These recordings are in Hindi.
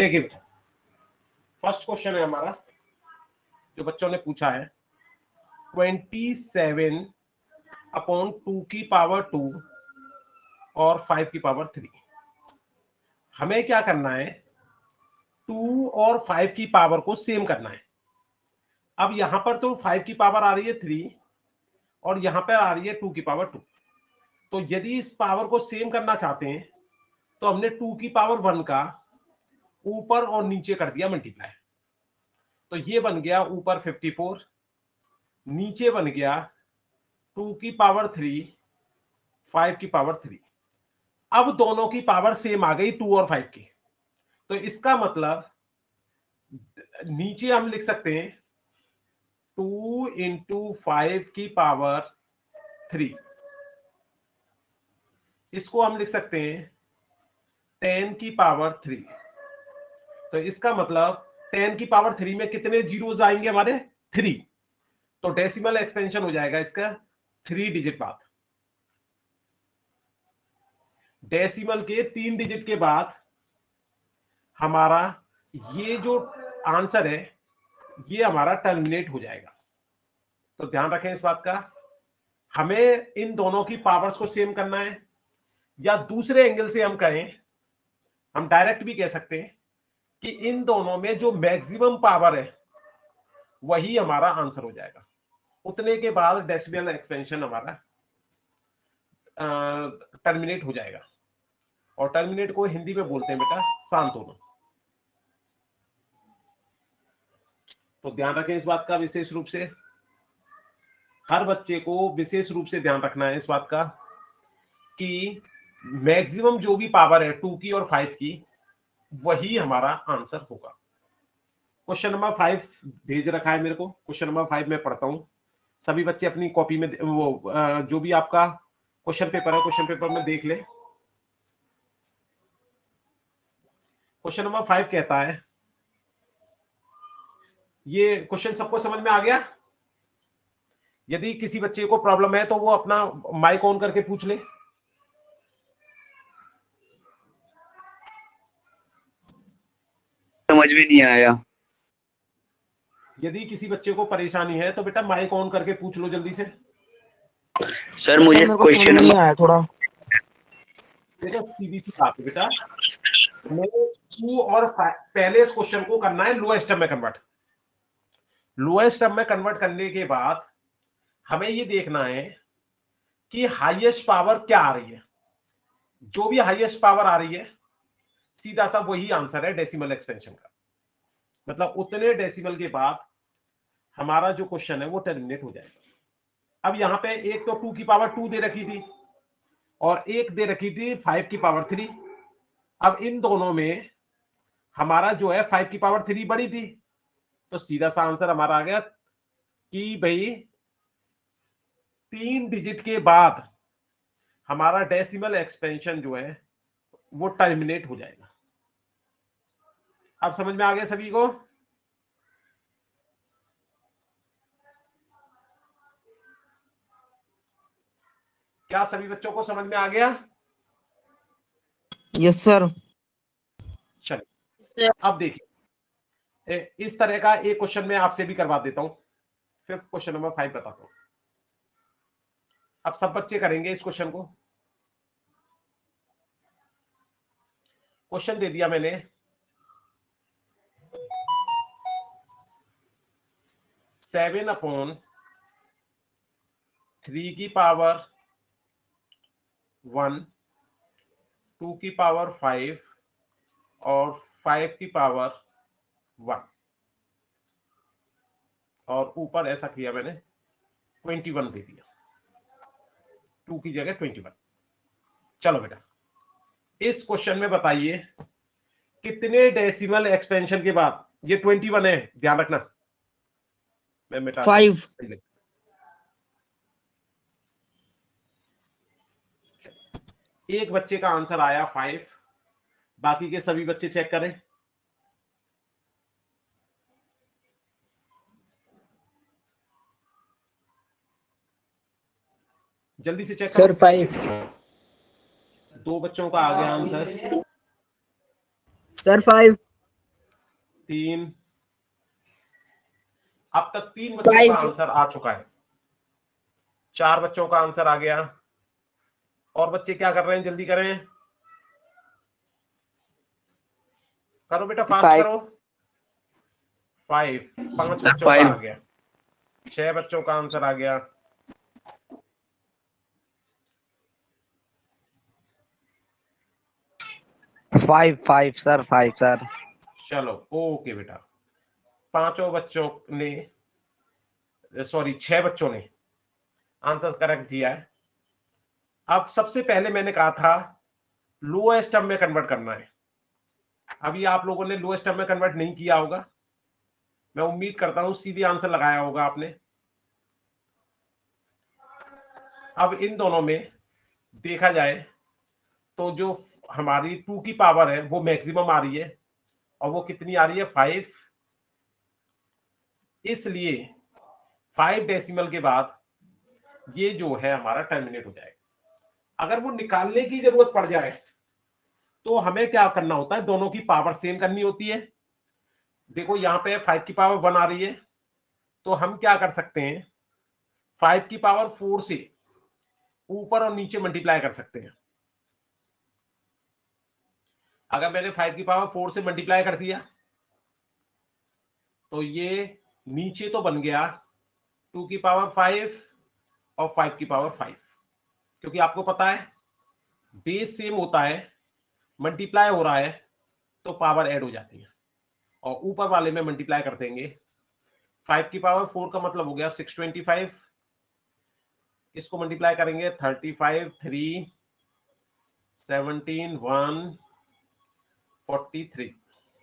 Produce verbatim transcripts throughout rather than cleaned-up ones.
देखिए फर्स्ट क्वेश्चन है हमारा जो बच्चों ने पूछा है, ट्वेंटी सेवन अपॉन टू की पावर टू और फाइव की पावर थ्री। हमें क्या करना है, टू और फाइव की पावर को सेम करना है। अब यहां पर तो फाइव की पावर आ रही है थ्री और यहां पर आ रही है टू की पावर टू। तो यदि इस पावर को सेम करना चाहते हैं तो हमने टू की पावर वन का ऊपर और नीचे कर दिया मल्टीप्लाई। तो ये बन गया ऊपर फिफ्टी फोर, नीचे बन गया टू की पावर थ्री, फाइव की पावर थ्री। अब दोनों की पावर सेम आ गई टू और फाइव की। तो इसका मतलब नीचे हम लिख सकते हैं टू इंटू फाइव की पावर थ्री, इसको हम लिख सकते हैं टेन की पावर थ्री। तो इसका मतलब टेन की पावर थ्री में कितने जीरोस आएंगे हमारे, थ्री। तो डेसिमल एक्सपेंशन हो जाएगा इसका थ्री डिजिट बाद। डेसिमल के तीन डिजिट के बाद हमारा ये जो आंसर है ये हमारा टर्मिनेट हो जाएगा। तो ध्यान रखें इस बात का, हमें इन दोनों की पावर्स को सेम करना है, या दूसरे एंगल से हम कहें, हम डायरेक्ट भी कह सकते हैं कि इन दोनों में जो मैक्सिमम पावर है वही हमारा आंसर हो जाएगा। उतने के बाद डेसिमल एक्सपेंशन हमारा टर्मिनेट हो जाएगा। और टर्मिनेट को हिंदी में बोलते हैं बेटा शांत होना। तो ध्यान रखें इस बात का, विशेष रूप से हर बच्चे को विशेष रूप से ध्यान रखना है इस बात का कि मैक्सिमम जो भी पावर है टू की और फाइव की वही हमारा आंसर होगा। क्वेश्चन नंबर फाइव भेज रखा है मेरे को। क्वेश्चन नंबर फाइव मैं पढ़ता हूं, सभी बच्चे अपनी कॉपी में वो जो भी आपका क्वेश्चन पेपर है क्वेश्चन पेपर में देख ले। क्वेश्चन नंबर फाइव कहता है, ये क्वेश्चन सबको समझ में आ गया? यदि किसी बच्चे को प्रॉब्लम है तो वो अपना माइक ऑन करके पूछ ले। समझ में नहीं आया। यदि किसी बच्चे को परेशानी है तो बेटा माइक ऑन करके पूछ लो जल्दी से। सर मुझे क्वेश्चन नहीं आया थोड़ा। देखो सीधी सी बात है बेटा, टू और पहले इस क्वेश्चन को करना है लोएस्ट टर्म में कन्वर्ट। लोएस्ट टर्म में कन्वर्ट करने के बाद हमें ये देखना है कि हाईएस्ट पावर क्या आ रही है। जो भी हाईएस्ट पावर आ रही है सीधा सा वही आंसर है डेसिमल एक्सपेंशन का। मतलब उतने डेसिमल के बाद हमारा जो क्वेश्चन है वो टर्मिनेट हो जाएगा। अब यहां पे एक तो टू की पावर टू दे रखी थी और एक दे रखी थी फाइव की पावर थ्री। अब इन दोनों में हमारा जो है फाइव की पावर थ्री बड़ी थी, तो सीधा सा आंसर हमारा आ गया कि भाई तीन डिजिट के बाद हमारा डेसिमल एक्सपेंशन जो है वो टर्मिनेट हो जाएगा। अब समझ में आ गया सभी को? क्या सभी बच्चों को समझ में आ गया? Yes sir. चलिए अब देखिए, इस तरह का एक क्वेश्चन मैं आपसे भी करवा देता हूं। फिफ्थ क्वेश्चन नंबर फाइव बताता हूं। अब सब बच्चे करेंगे इस क्वेश्चन को। क्वेश्चन दे दिया मैंने, सेवन अपॉन थ्री की पावर वन, टू की पावर फाइव और फाइव की पावर वन, और ऊपर ऐसा किया मैंने ट्वेंटी वन दे दिया, टू की जगह ट्वेंटी वन। चलो बेटा इस क्वेश्चन में बताइए कितने डेसिमल एक्सपेंशन के बाद, ये ट्वेंटी वन है ध्यान रखना, मैं मिटा फाइव। एक बच्चे का आंसर आया फाइव, बाकी के सभी बच्चे चेक करें। जल्दी से चेक करो। Sir five. दो बच्चों का आ गया आंसर। Sir five. तीन। अब तक तीन बच्चों का आंसर आ चुका है, चार बच्चों का आंसर आ गया। और बच्चे क्या कर रहे हैं, जल्दी करें, करो बेटा, फास्ट करो। फाइव, पांच बच्चों का आ गया, छह बच्चों का आंसर आ गया। Five five sir, five sir. चलो ओके बेटा, पांचों बच्चों ने, सॉरी छह बच्चों ने आंसर करेक्ट दिया है। अब सबसे पहले मैंने कहा था लोएस्ट टर्म में कन्वर्ट करना है। अभी आप लोगों ने लोएस्ट टर्म में कन्वर्ट नहीं किया होगा, मैं उम्मीद करता हूं सीधे आंसर लगाया होगा आपने। अब इन दोनों में देखा जाए तो जो हमारी टू की पावर है वो मैक्सिमम आ रही है, और वो कितनी आ रही है, फाइव। इसलिए फाइव डेसिमल के बाद ये जो है हमारा टर्मिनेट हो जाएगा। अगर वो निकालने की जरूरत पड़ जाए तो हमें क्या करना होता है, दोनों की पावर सेम करनी होती है। देखो यहां पे फाइव की पावर वन आ रही है, तो हम क्या कर सकते हैं, फाइव की पावर फोर से ऊपर और नीचे मल्टीप्लाई कर सकते हैं। अगर मैंने फाइव की पावर फोर से मल्टीप्लाई कर दिया तो ये नीचे तो बन गया टू की पावर फाइव और फाइव की पावर फाइव, क्योंकि आपको पता है बेस सेम होता है, मल्टीप्लाई हो रहा है तो पावर ऐड हो जाती है, और ऊपर वाले में मल्टीप्लाई कर देंगे। फाइव की पावर फोर का मतलब हो गया सिक्स ट्वेंटी फाइव, इसको मल्टीप्लाई करेंगे thirty five, three, seventeen, one, forty three,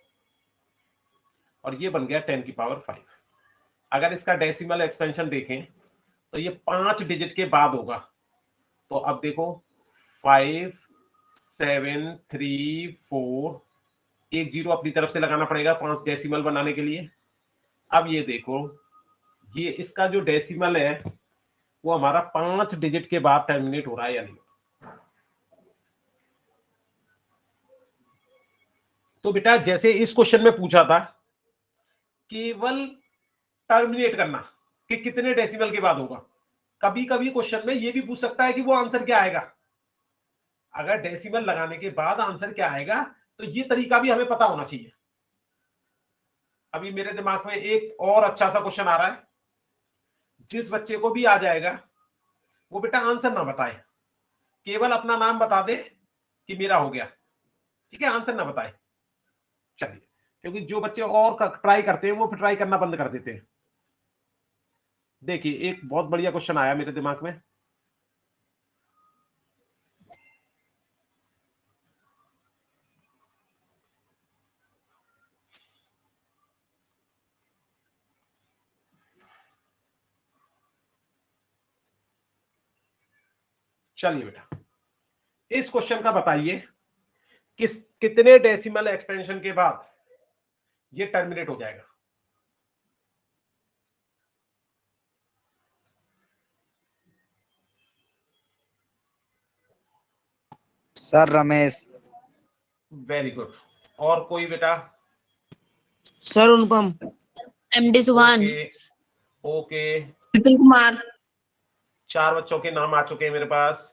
और ये बन गया टेन की पावर फाइव। अगर इसका डेसिमल एक्सपेंशन देखें तो ये पांच डिजिट के बाद होगा। तो अब देखो फाइव, सेवन, थ्री, फोर, एक जीरो अपनी तरफ से लगाना पड़ेगा पांच डेसिमल बनाने के लिए। अब ये देखो, ये इसका जो डेसिमल है वो हमारा पांच डिजिट के बाद टर्मिनेट हो रहा है या नहीं। तो बेटा जैसे इस क्वेश्चन में पूछा था केवल टर्मिनेट करना कि कितने डेसिमल के बाद होगा, कभी कभी क्वेश्चन में ये भी पूछ सकता है कि वो आंसर क्या आएगा। अगर डेसिमल लगाने के बाद आंसर क्या आएगा तो ये तरीका भी हमें पता होना चाहिए। अभी मेरे दिमाग में एक और अच्छा सा क्वेश्चन आ रहा है, जिस बच्चे को भी आ जाएगा वो बेटा आंसर ना बताए, केवल अपना नाम बता दे कि मेरा हो गया, ठीक है, आंसर ना बताए। चलिए, क्योंकि जो बच्चे और ट्राई करते हैं वो फिर ट्राई करना बंद कर देते हैं। देखिए एक बहुत बढ़िया क्वेश्चन आया मेरे दिमाग में। चलिए बेटा, इस क्वेश्चन का बताइए किस कितने डेसिमल एक्सपेंशन के बाद ये टर्मिनेट हो जाएगा। सर रमेश। Very good. और कोई बेटा? Sir Anupam. MD Subhan. Okay okay, Vipin Kumar. चार बच्चों के नाम आ चुके हैं मेरे पास।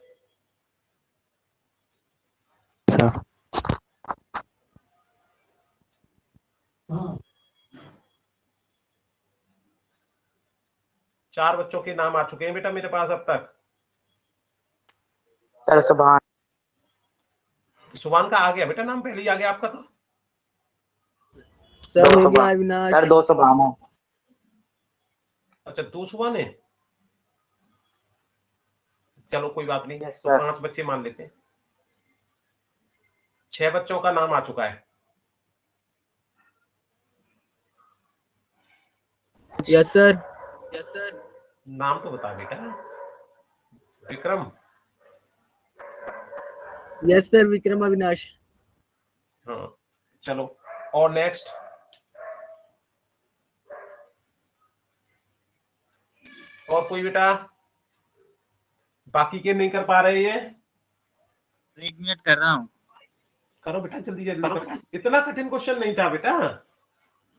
चार बच्चों के नाम आ चुके हैं बेटा मेरे पास अब तक। सर सुभान। सुभान का आ गया बेटा नाम, पहले ही आ गया आपका तो। सर हो गया अविनाश। सर दो सुभान है। अच्छा दो सुभान है, चलो कोई बात नहीं, yes, तो पांच बच्चे मान लेते हैं। छह बच्चों का नाम आ चुका है। Yes sir. Yes sir. नाम तो बता बेटा। विक्रम। Yes sir, Vikram Avinash. हाँ चलो, और नेक्स्ट। और कोई बेटा? बाकी के नहीं कर पा रहे ये? एक मिनट कर रहा हूँ। करो बेटा जल्दी जल्दी करो, इतना कठिन क्वेश्चन नहीं था बेटा।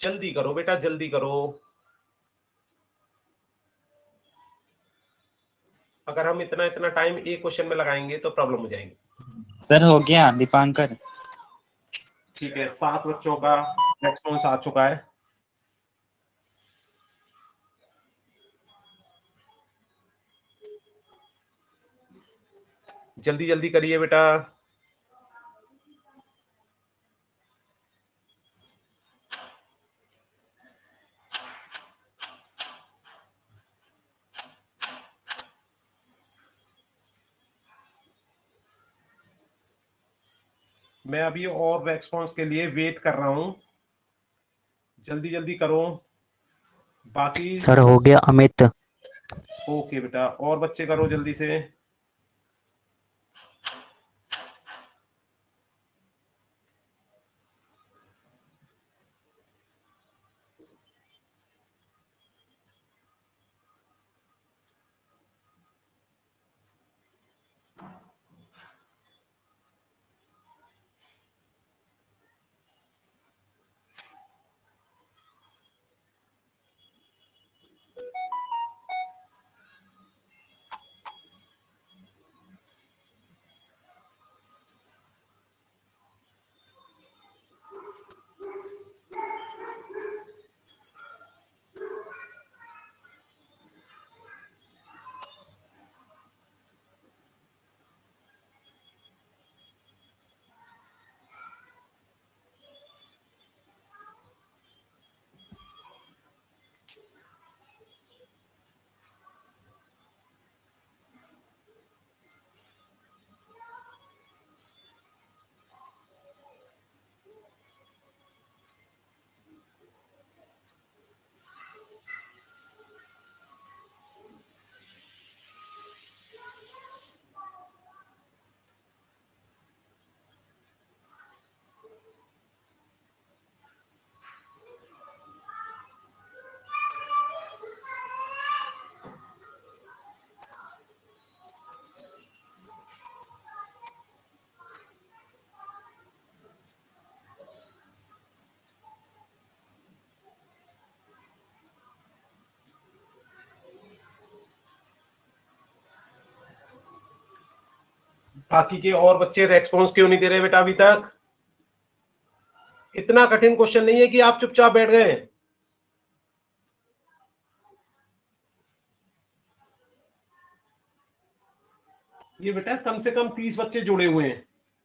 जल्दी करो बेटा, जल्दी करो। अगर हम इतना इतना टाइम एक क्वेश्चन में लगाएंगे तो प्रॉब्लम हो जाएगी। सर हो गया दीपांकर। ठीक है, सात बच्चों का रेस्पॉन्स आ चुका है। जल्दी जल्दी करिए बेटा। मैं अभी और रेस्पॉन्स के लिए वेट कर रहा हूं, जल्दी जल्दी करो। बाकी सर हो गया अमित। ओके बेटा, और बच्चे करो जल्दी से। बाकी के और बच्चे रेस्पॉन्स क्यों नहीं दे रहे बेटा अभी तक? इतना कठिन क्वेश्चन नहीं है कि आप चुपचाप बैठ गए। ये बेटा कम से कम तीस बच्चे जुड़े हुए हैं,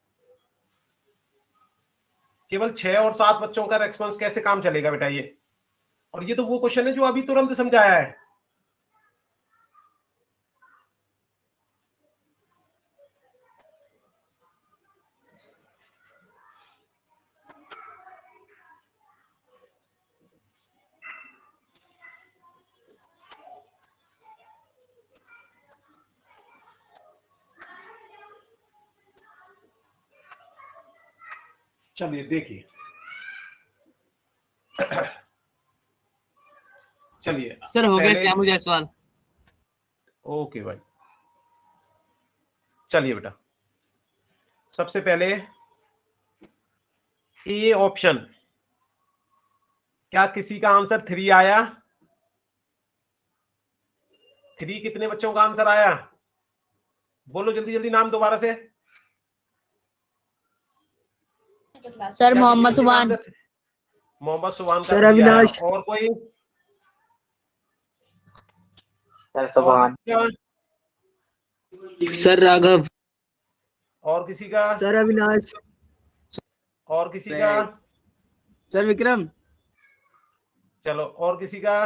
केवल छह और सात बच्चों का रेस्पॉन्स कैसे काम चलेगा बेटा ये? और ये तो वो क्वेश्चन है जो अभी तुरंत समझाया है। चलिए देखिए, चलिए सर हो गया पहले- श्यामू जायसवाल। ओके भाई, चलिए बेटा, सबसे पहले ए ऑप्शन, क्या किसी का आंसर थ्री आया? थ्री कितने बच्चों का आंसर आया? बोलो जल्दी जल्दी नाम दोबारा से। सर क्या मोहम्मद किसी बच्चे का सुभान। आंसर- मोहम्मद सुभान का सर three आया। अविनाश। और कोई? सर और सुभान। किसी का? सर राघव। और किसी का? सर अविनाश। और किसी का? सर विक्रम। चलो, और किसी का?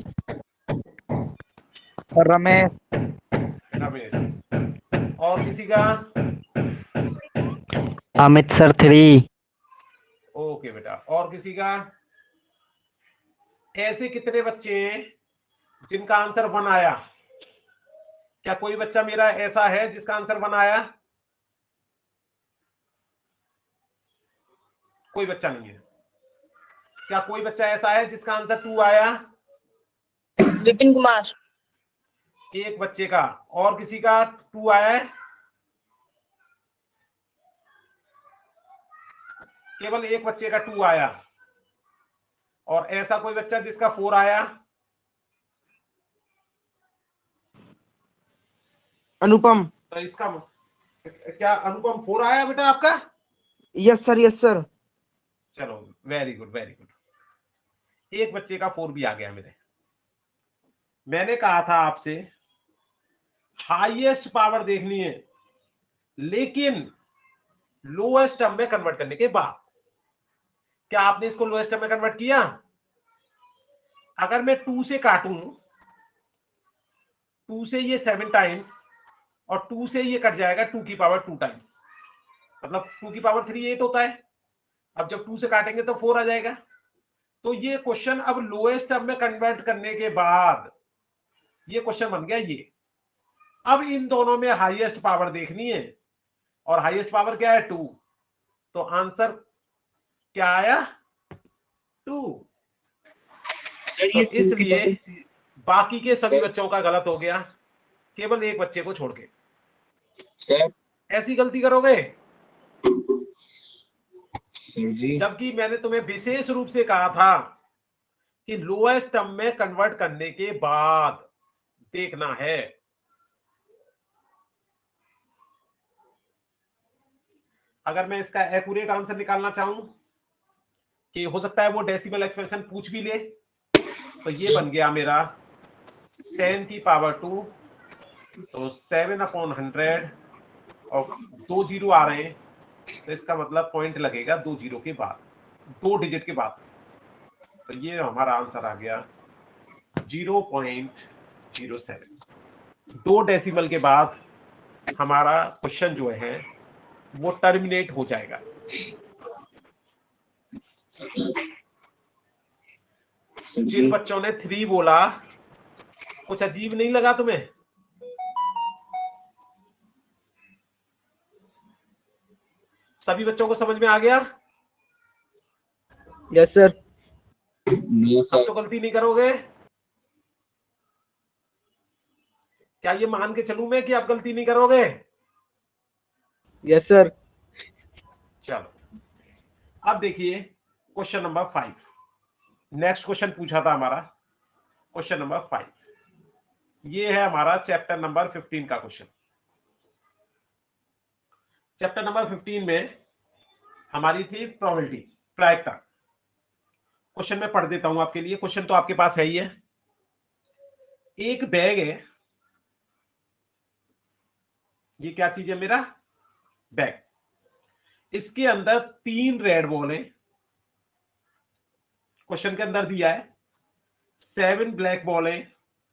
सर रमेश। रमेश। और किसी का? Amit sir three. ओके बेटा, और किसी का? ऐसे कितने बच्चे हैं जिनका आंसर वन आया? क्या कोई बच्चा मेरा ऐसा है जिसका आंसर वन आया? कोई बच्चा नहीं है। क्या कोई बच्चा ऐसा है जिसका आंसर टू आया? विपिन कुमार। एक बच्चे का। और किसी का टू आया है? केवल एक बच्चे का टू आया। और ऐसा कोई बच्चा जिसका फोर आया? अनुपम। तो इसका क्या अनुपम फोर आया बेटा आपका? Yes sir, yes sir. चलो वेरी गुड वेरी गुड, एक बच्चे का फोर भी आ गया मेरे। मैंने कहा था आपसे हाईएस्ट पावर देखनी है, लेकिन लोएस्ट टर्म में कन्वर्ट करने के बाद। क्या आपने इसको लोएस्ट टर्म में कन्वर्ट किया? अगर मैं टू से काटूं, टू से ये सेवन टाइम्स और टू से ये कट जाएगा टू की पावर टू टाइम्स, मतलब टू की पावर थ्री एट होता है। अब जब टू से काटेंगे तो फोर आ जाएगा। तो ये क्वेश्चन अब लोएस्ट टर्म में कन्वर्ट करने के बाद ये क्वेश्चन बन गया ये। अब इन दोनों में हाईएस्ट पावर देखनी है, और हाईएस्ट पावर क्या है? टू। तो आंसर क्या आया? टू। तो इसलिए बाकी के सभी बच्चों का गलत हो गया, केवल एक बच्चे को छोड़ के। सर ऐसी गलती करोगे? सर जी जबकि मैंने तुम्हें विशेष रूप से कहा था कि लोएस्ट टर्म में कन्वर्ट करने के बाद देखना है। अगर मैं इसका एक्यूरेट आंसर निकालना चाहूं कि हो सकता है वो डेसिमल एक्सप्रेशन पूछ भी ले, तो ये बन गया मेरा टेन की पावर टू, तो सेवन अपॉन हंड्रेड, और दो जीरो आ रहे हैं, तो इसका मतलब पॉइंट लगेगा दो जीरो के बाद, दो डिजिट के बाद। तो ये हमारा आंसर आ गया जीरो पॉइंट जीरो सेवन। दो डेसिमल के बाद हमारा क्वेश्चन जो है वो टर्मिनेट हो जाएगा। जिन बच्चों ने थ्री बोला, कुछ अजीब नहीं लगा तुम्हें? सभी बच्चों को समझ में आ गया? Yes sir. अब तो गलती नहीं करोगे? क्या ये मान के चलूं मैं कि आप गलती नहीं करोगे? Yes sir. चलो अब देखिए question number five. Next question पूछा था हमारा क्वेश्चन नंबर फाइव। ये है हमारा चैप्टर नंबर फिफ्टीन का क्वेश्चन। चैप्टर नंबर फिफ्टीन में हमारी थी प्रोबेबिलिटी, प्रायिकता। क्वेश्चन मैं पढ़ देता हूं आपके लिए, क्वेश्चन तो आपके पास है ही है। एक बैग है, ये क्या चीज है? मेरा बैग। इसके अंदर तीन रेड बॉल है, क्वेश्चन के अंदर दिया है सेवन ब्लैक बॉल है।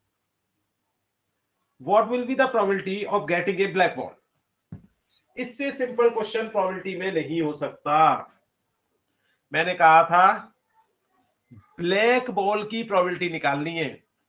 What will be the probability of getting a black ball? इससे सिंपल क्वेश्चन प्रोबेबिलिटी में नहीं हो सकता। मैंने कहा था ब्लैक बॉल की प्रोबेबिलिटी निकालनी है।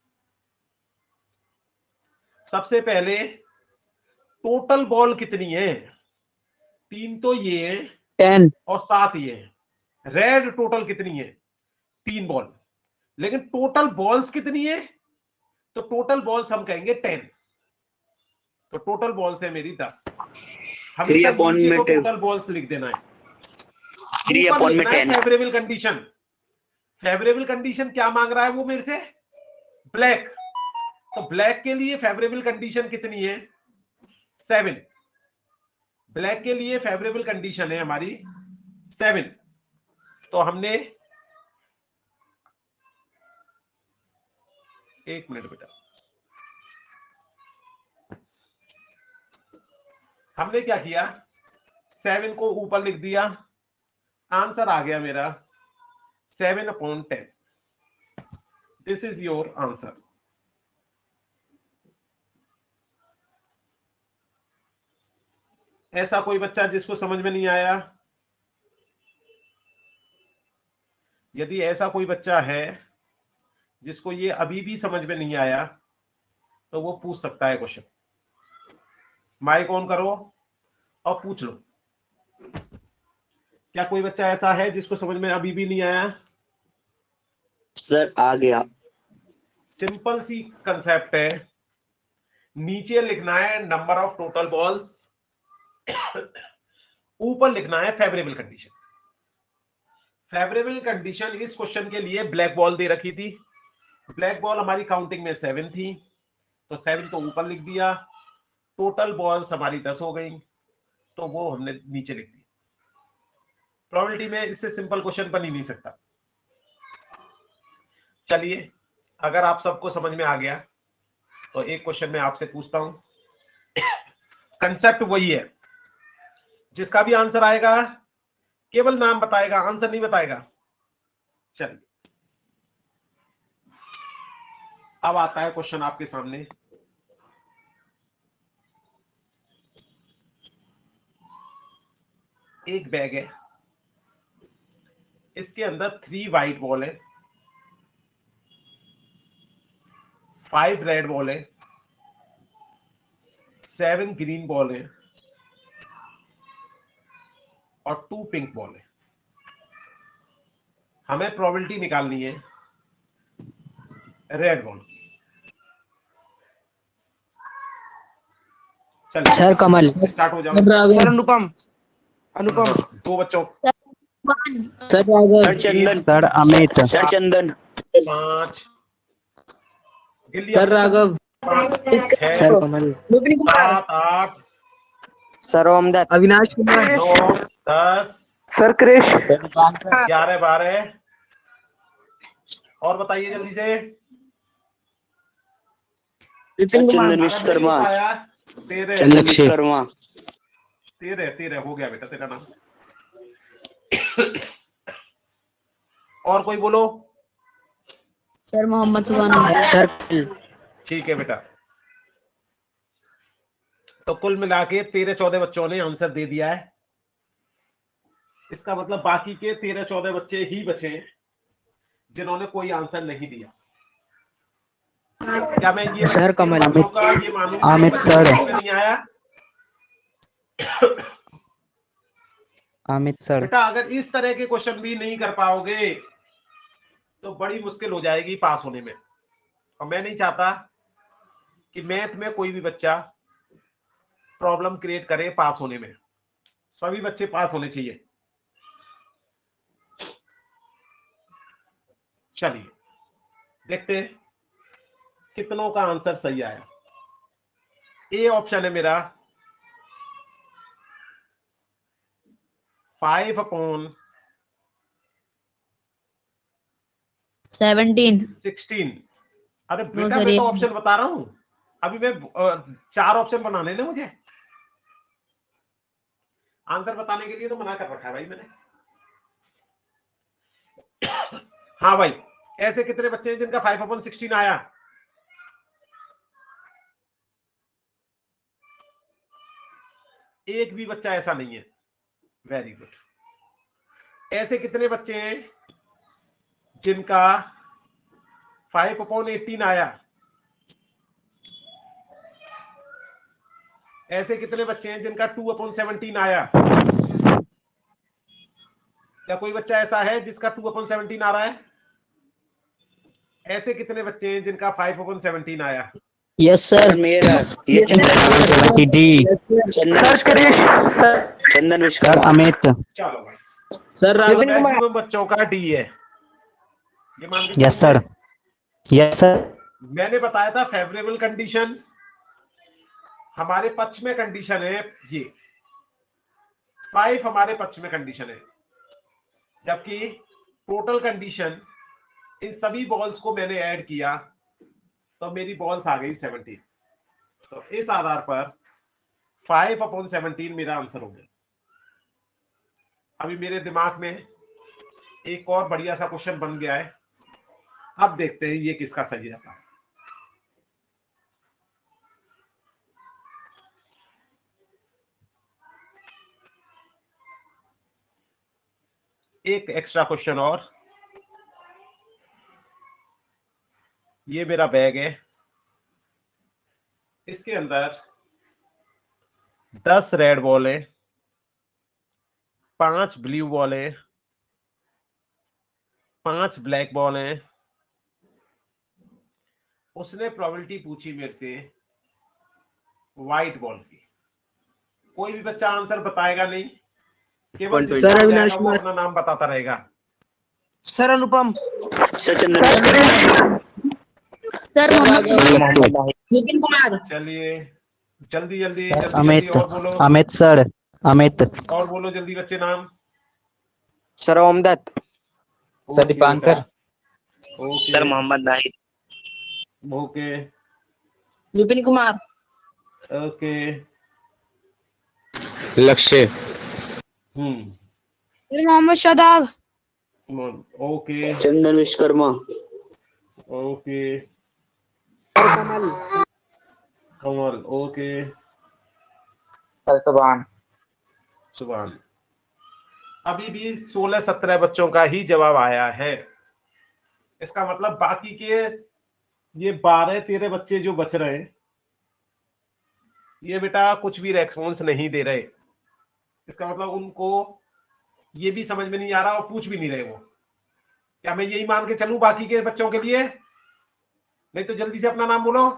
सबसे पहले टोटल बॉल कितनी है? तीन तो ये है टेन। और सात ये है। रेड टोटल कितनी है? तीन बॉल। लेकिन टोटल बॉल्स कितनी है? तो टोटल बॉल्स हम कहेंगे टेन। तो टोटल बॉल्स है मेरी दस। हमेशा नीचे को टोटल बॉल्स लिख देना है, थ्री अपॉन में ten. Favourable condition. Favourable condition क्या मांग रहा है वो मेरे से? ब्लैक। तो ब्लैक के लिए फेवरेबल कंडीशन कितनी है? सेवन। ब्लैक के लिए फेवरेबल कंडीशन है हमारी सेवन। तो हमने एक मिनट बेटा, हमने क्या किया? सेवन को ऊपर लिख दिया, आंसर आ गया मेरा seven upon ten. This is your answer. ऐसा कोई बच्चा जिसको समझ में नहीं आया? यदि ऐसा कोई बच्चा है जिसको ये अभी भी समझ में नहीं आया, तो वो पूछ सकता है क्वेश्चन। माइक ऑन करो और पूछ लो। क्या कोई बच्चा ऐसा है जिसको समझ में अभी भी नहीं आया? सर आ गया। सिंपल सी कंसेप्ट है। नीचे लिखना है नंबर ऑफ टोटल बॉल्स, ऊपर लिखना है फेवरेबल कंडीशन। फेवरेबल कंडीशन इस क्वेश्चन के लिए ब्लैक बॉल दे रखी थी। ब्लैक बॉल हमारी काउंटिंग में सेवन थी, तो सेवन को ऊपर लिख दिया। टोटल बॉल्स हमारी दस हो गई, तो वो हमने नीचे लिख दी। प्रोबेबिलिटी में इससे सिंपल क्वेश्चन बन ही नहीं सकता। चलिए, अगर आप सबको समझ में आ गया तो एक क्वेश्चन मैं आपसे पूछता हूं। कंसेप्ट वही है, जिसका भी आंसर आएगा केवल नाम बताएगा, आंसर नहीं बताएगा। चलिए, अब आता है क्वेश्चन आपके सामने। एक बैग है, इसके अंदर थ्री वाइट बॉल है, फाइव रेड बॉल है, सेवन ग्रीन बॉल है और टू पिंक बॉल है। हमें प्रोबेबिलिटी निकालनी है रेड बॉल की। चलिए सर कमल। स्टार्ट हो जाओ। सर अनुपम अनुपम हाँ, दो बच्चों। Sir Raghav. Sir Chandan. Sir Amit. Sir Chandan. पांच। सर राघव। छह, सर कमल। विपिन कुमार। सात, आठ, सर ओमदत। अविनाश कुमार। नौ, दस, सर क्रिश। ग्यारह, बारह। और बताइए जल्दी से। विपिन कुमार। चंदन विश्वकर्मा। तेरह। चंदन विश्वकर्मा। तेरह तेरह हो गया बेटा तेरा नाम। और कोई बोलो। सर मोहम्मद सुबाना। सर ठीक है बेटा, तो कुल मिला के तेरह चौदह बच्चों ने आंसर दे दिया है। इसका मतलब बाकी के तेरह चौदह बच्चे ही बचे हैं जिन्होंने कोई आंसर नहीं दिया। क्या मैं ये सर कमल। बच्चों का ये मानूं कि अमित बच्चों सर। को नहीं आया? अमित सर। बेटा अगर इस तरह के क्वेश्चन भी नहीं कर पाओगे तो बड़ी मुश्किल हो जाएगी पास होने में। और मैं नहीं चाहता कि मैथ में कोई भी बच्चा प्रॉब्लम क्रिएट करे पास होने में। सभी बच्चे पास होने चाहिए। चलिए देखते हैं कितनों का आंसर सही आया। ए ऑप्शन है मेरा फाइव अपॉन सेवनटीन। सिक्सटीन। अरे नो बेटा सर, मैं ये- तो ऑप्शन बता रहा हूं। अभी मैं अ, चार ऑप्शन बनाने ना मुझे। आंसर बताने के लिए तो मना कर रखा है भाई मैंने। हाँ भाई, ऐसे कितने बच्चे हैं जिनका फाइव अपॉन सिक्सटीन आया? एक भी बच्चा ऐसा नहीं है। Very good. ऐसे कितने बच्चे हैं जिनका फाइव अपॉन एटीन आया? ऐसे कितने बच्चे हैं जिनका टू अपॉन सेवनटीन आया? क्या कोई बच्चा ऐसा है जिसका टू अपॉन सेवनटीन आ रहा है? ऐसे कितने बच्चे हैं जिनका फाइव अपॉन सेवनटीन आया? Yes sir sir. मेरा ये Chandan seventy D. Chandan Vishwakarma. Chandan sir Vishwakarma. Amit. चलो भाई, सर राघव। मैक्सिमम बच्चों का डी है। ये मान के यस चलोगे? सर। Yes sir. मैंने बताया था फेवरेबल कंडीशन हमारे पक्ष में कंडीशन है। ये फाइव हमारे पक्ष में कंडीशन है, जबकि टोटल कंडीशन इन सभी बॉल्स को मैंने ऐड किया तो मेरी बॉल्स आ गई सेवनटीन। तो इस आधार पर फाइव अपॉन सेवनटीन मेरा आंसर हो गया। अभी मेरे दिमाग में एक और बढ़िया सा क्वेश्चन बन गया है। अब देखते हैं ये किसका सही रहता है। एक एक्स्ट्रा क्वेश्चन और। ये मेरा बैग है, इसके अंदर दस रेड बॉल है, पांच ब्लू बॉल है, पांच ब्लैक बॉल है। उसने प्रोबेबिलिटी पूछी मेरे से व्हाइट बॉल की। कोई भी बच्चा आंसर बताएगा नहीं, केवल जिसका सर हो अविनाश जाएगा वो कुमार। अपना नाम बताता रहेगा। Sir Anupam. Sir Chandan Vishwakarma. Sir Mohammad Vipin Kumar. चलिए जल्दी जल्दी सर जल्दी अमित जल्दी और बोलो अमित सर अमित और बोलो जल्दी बच्चे नाम। Sir Omdatt. Sir Deepankar. Okay sir Mohammad Nahid. Okay Vipin Kumar. Okay Lakshya hmm sir Mohammad Shadab. Okay Chandan Vishwakarma. Okay sir Kamal. Kamal okay sir Subhan Subhan. अभी भी सोलह सत्रह बच्चों का ही जवाब आया है। इसका मतलब बाकी के ये बारह तेरह बच्चे जो बच रहे हैं ये बेटा कुछ भी रेस्पॉन्स नहीं दे रहे। इसका मतलब उनको ये भी समझ में नहीं आ रहा और पूछ भी नहीं रहे वो। क्या मैं यही मान के चलूं बाकी के बच्चों के लिए? नहीं तो जल्दी से अपना नाम बोलो।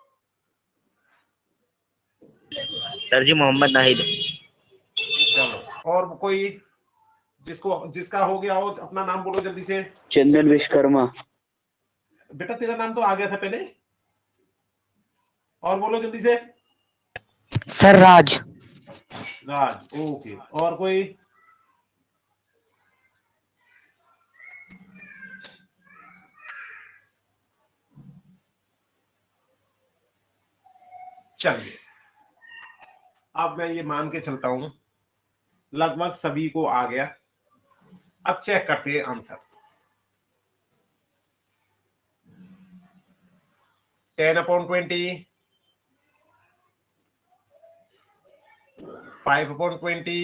सर जी मोहम्मद नाहिद। चलो और कोई जिसको जिसका हो गया हो अपना नाम बोलो जल्दी से। चंदन विश्वकर्मा। बेटा तेरा नाम तो आ गया था पहले, और बोलो जल्दी से। Sir Raj Raj okay. और कोई? चलिए अब मैं ये मान के चलता हूं लगभग सभी को आ गया। अब चेक करते हैं answer. Ten upon twenty, five upon twenty,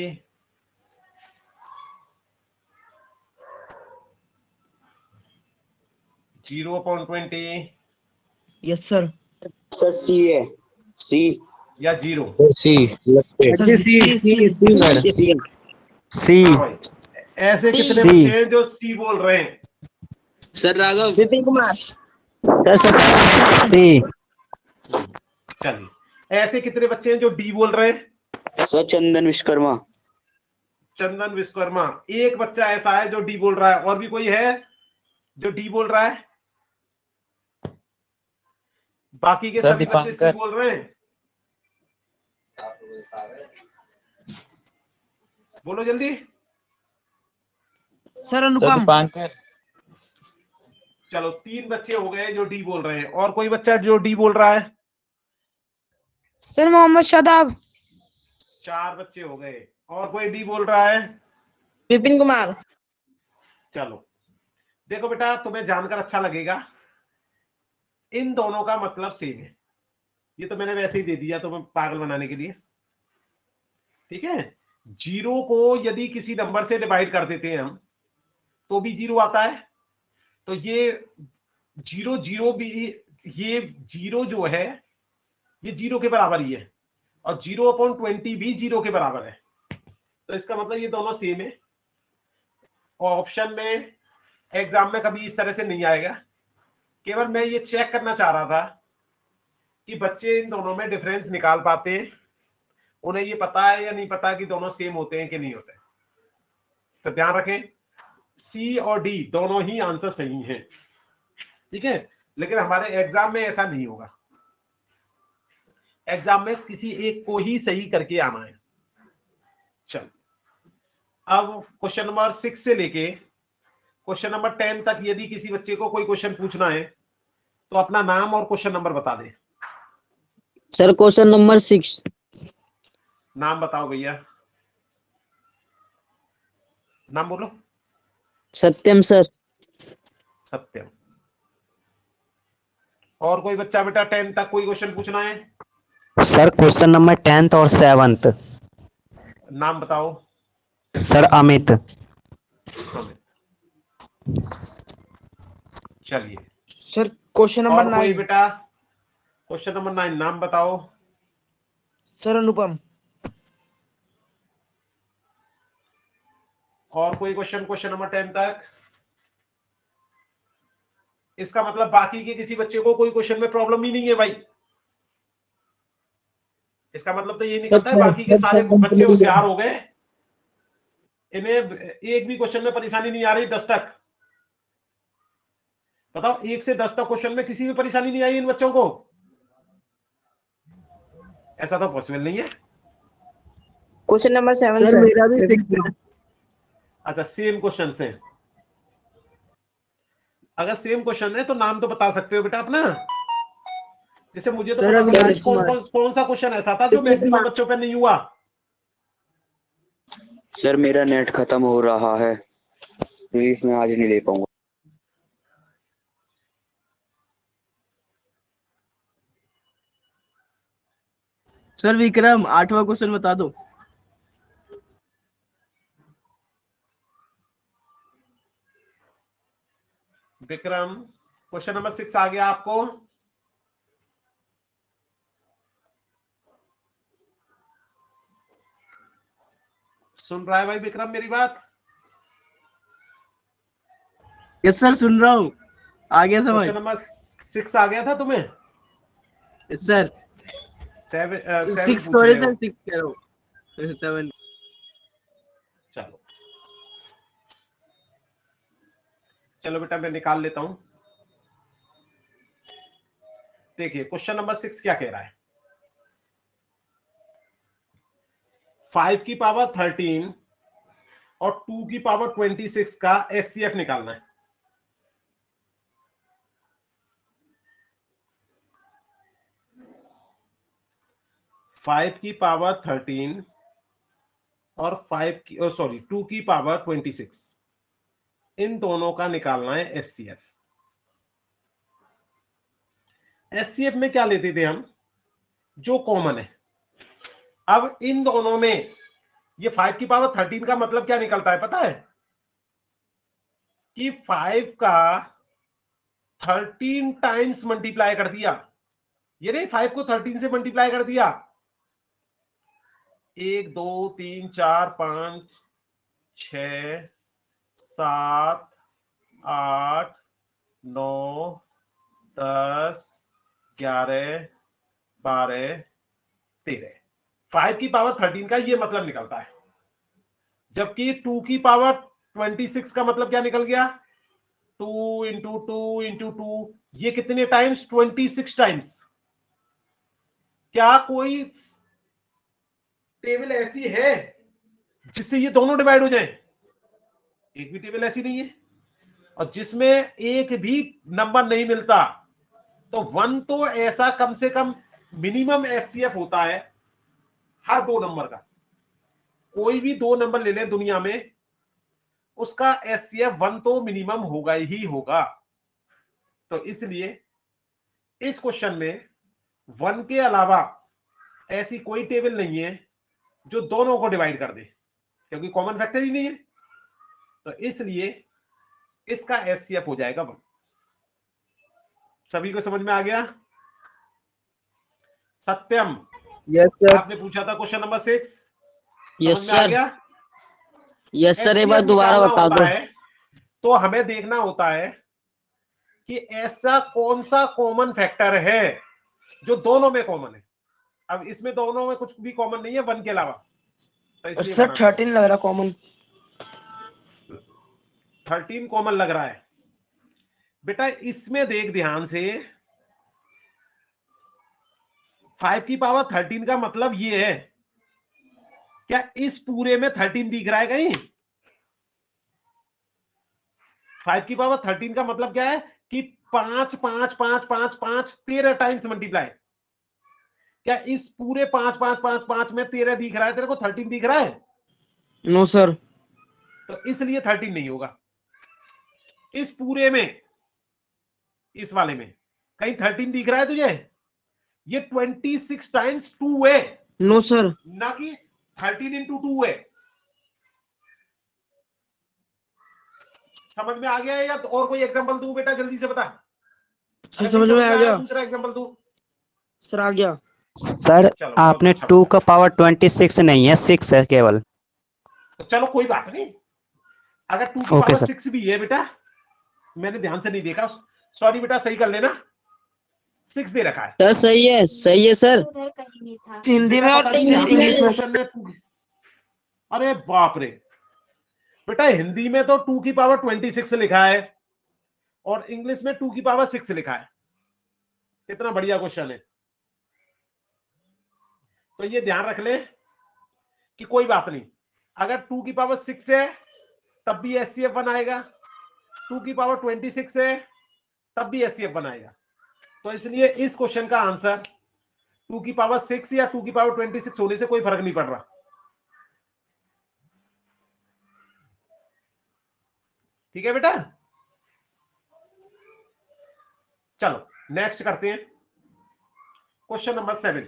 zero upon twenty yes sir. Sir C है। सी। या जीरो? सी लक्ष्य सी सी सी सी। सी हाँ भाई, ऐसे कितने सी। बच्चे हैं जो सी बोल रहे हैं? सर राघव। विपिन कुमार। सी चलिए ऐसे कितने बच्चे हैं जो डी बोल रहे हैं? सर चंदन विश्वकर्मा। चंदन विश्वकर्मा। एक बच्चा ऐसा है जो डी बोल रहा है। और भी कोई है जो डी बोल रहा है? बाकी के सभी बच्चे सी बोल रहे हैं। बोलो जल्दी। सर अनुपम। चलो तीन बच्चे हो गए जो डी बोल रहे हैं। और कोई बच्चा जो डी बोल रहा है? सर मोहम्मद शादाब। चार बच्चे हो गए। और कोई डी बोल रहा है? विपिन कुमार। चलो देखो बेटा तुम्हें जानकर अच्छा लगेगा, इन दोनों का मतलब सेम है। ये तो मैंने वैसे ही दे दिया तुम्हें पागल बनाने के लिए, ठीक है। जीरो को यदि किसी नंबर से डिवाइड कर देते हैं हम तो भी जीरो आता है। तो ये जीरो जीरो भी, ये जीरो जो है ये जीरो के बराबर ही है, और जीरो अपॉन ट्वेंटी भी जीरो के बराबर है। तो इसका मतलब ये दोनों सेम है। और ऑप्शन में एग्जाम में कभी इस तरह से नहीं आएगा। केवल मैं ये चेक करना चाह रहा था कि बच्चे इन दोनों में डिफरेंस निकाल पाते हैं, उन्हें ये पता है या नहीं पता कि दोनों सेम होते हैं कि नहीं होते। तो ध्यान रखें सी और डी दोनों ही आंसर सही हैं, ठीक है। लेकिन हमारे एग्जाम में ऐसा नहीं होगा। एग्जाम में किसी एक को ही सही करके आना है। चल अब क्वेश्चन नंबर सिक्स से लेके क्वेश्चन नंबर टेन तक यदि किसी बच्चे को कोई क्वेश्चन पूछना है तो अपना नाम और क्वेश्चन नंबर बता दे। Sir question number six. नाम बताओ भैया, नाम बोलो। सत्यम सर। सत्यम। और कोई बच्चा बेटा टेन तक कोई क्वेश्चन पूछना है? सर क्वेश्चन नंबर टेंथ और सेवंथ। नाम बताओ। सर अमित। अमित। चलिए सर क्वेश्चन नंबर और कोई नाइन। बेटा क्वेश्चन नंबर नाइन नाम बताओ। सर अनुपम। और कोई क्वेश्चन क्वेश्चन नंबर टेन तक? इसका मतलब बाकी के किसी बच्चे को कोई क्वेश्चन में प्रॉब्लम ही नहीं है भाई। इसका मतलब तो ये निकलता है बाकी के सारे बच्चे होशियार हो गए, इन्हें एक भी क्वेश्चन में परेशानी नहीं आ रही दस तक। बताओ एक से दस तक क्वेश्चन में किसी भी परेशानी नहीं आई इन बच्चों को? ऐसा तो पॉसिबल नहीं है। Question number seven sir sir. मेरा भी सिक्स। अच्छा सेम क्वेश्चन से, अगर सेम क्वेश्चन है तो नाम तो बता सकते हो बेटा अपना। जैसे मुझे तो सर, पता अभी था आज कौन कुमार। कौन कौन सा क्वेश्चन ऐसा था जो मैक्सिमम बच्चों पे नहीं हुआ। सर मेरा नेट खत्म हो रहा है, प्लीज मैं आज नहीं ले पाऊंगा। सर विक्रम आठवां क्वेश्चन बता दो। विक्रम क्वेश्चन नंबर सिक्स आ गया आपको? सुन रहा है भाई विक्रम मेरी बात? यस सर सुन रहा हूँ, आ गया समझ। क्वेश्चन नंबर सिक्स आ गया था तुम्हें? Yes sir. Seven seven six पूछ सॉरी रहे हो? सर, सिक्स कह रहा हूँ, सेवन। चलो चलो बेटा मैं निकाल लेता हूं। देखिए क्वेश्चन नंबर सिक्स क्या कह रहा है। फाइव की पावर थर्टीन और टू की पावर ट्वेंटी सिक्स का एचसीएफ निकालना है। फाइव की पावर थर्टीन और फाइव की सॉरी टू की पावर ट्वेंटी सिक्स, इन दोनों का निकालना है एचसीएफ। एचसीएफ में क्या लेते थे हम? जो कॉमन है। अब इन दोनों में ये फाइव की पावर थर्टीन का मतलब क्या निकलता है पता है? कि फाइव का थर्टीन टाइम्स मल्टीप्लाई कर दिया। ये नहीं फाइव को थर्टीन से मल्टीप्लाई कर दिया। एक दो तीन चार पांच छ सात आठ नौ दस ग्यारह बारह तेरह। फाइव की पावर थर्टीन का ये मतलब निकलता है। जबकि टू की पावर ट्वेंटी सिक्स का मतलब क्या निकल गया? Two into two into two, ये कितने टाइम्स? Twenty six times. क्या कोई टेबल ऐसी है जिससे ये दोनों डिवाइड हो जाए? एक भी टेबल ऐसी नहीं है। और जिसमें एक भी नंबर नहीं मिलता, तो वन तो ऐसा कम से कम मिनिमम एचसीएफ होता है हर दो नंबर का। कोई भी दो नंबर ले ले दुनिया में, उसका एचसीएफ वन तो मिनिमम होगा ही होगा। तो इसलिए इस क्वेश्चन में वन के अलावा ऐसी कोई टेबल नहीं है जो दोनों को डिवाइड कर दे, क्योंकि कॉमन फैक्टर ही नहीं है। तो इसलिए इसका एचसीएफ हो जाएगा वन। सभी को समझ में आ गया? Satyam yes sir. आपने पूछा था क्वेश्चन नंबर सिक्स, यस समझ में आ सर। गया? यस सर, एक बार एचसीएफ दोबारा निकालना बता होता दो। है तो हमें देखना होता है कि ऐसा कौन सा कॉमन फैक्टर है जो दोनों में कॉमन है। अब इसमें दोनों में कुछ भी कॉमन नहीं है वन के अलावा, तो इसलिए सर थर्टीन लग रहा कॉमन। थर्टीन कॉमन लग रहा है बेटा। इसमें देख ध्यान से, फाइव की पावर थर्टीन का मतलब ये है, क्या इस पूरे में थर्टीन दिख रहा है कहीं? फाइव की पावर थर्टीन का मतलब क्या है कि पांच पांच पांच पांच पांच तेरह टाइम्स मल्टीप्लाई। क्या इस पूरे पांच पांच पांच पांच में तेरह दिख रहा है? तेरे को थर्टीन दिख रहा है? No sir. तो इसलिए थर्टीन नहीं होगा। इस पूरे में, इस वाले में कहीं थर्टीन दिख रहा है तुझे? ये ट्वेंटी सिक्स टाइम्स टू है। No sir. ना कि थर्टीन इंटू टू है। समझ में आ गया है? या तो और कोई एग्जांपल दूं बेटा? जल्दी से बता। सर समझ में आ गया। दूसरा एग्जांपल दूं? सर आ गया। सर चलो, आपने अच्छा टू बताया। का पावर ट्वेंटी सिक्स नहीं है, सिक्स है केवल। तो चलो कोई बात नहीं। अगर टू की ओके पावर सर। सिक्स भी है बेटा, मैंने ध्यान से नहीं देखा, सॉरी बेटा, सही कर लेना। सिक्स दे रखा है। सर सही है, सही है सर। हिंदी में और पता नहीं क्या इंग्लिश में। क्वेश्चन में टू- अरे बाप रे बेटा, हिंदी में तो टू की पावर ट्वेंटी सिक्स लिखा है और इंग्लिश में टू की पावर सिक्स लिखा है। कितना बढ़िया क्वेश्चन है। तो ये ध्यान रख ले कि कोई बात नहीं, अगर टू की पावर सिक्स है तब भी एस सी एफ वन आएगा, टू की पावर ट्वेंटी सिक्स है तब भी एस सी एफ वन आएगा। तो इसलिए इस क्वेश्चन का आंसर टू की पावर सिक्स या टू की पावर ट्वेंटी सिक्स होने से कोई फर्क नहीं पड़ रहा। ठीक है बेटा, चलो नेक्स्ट करते हैं question number seven.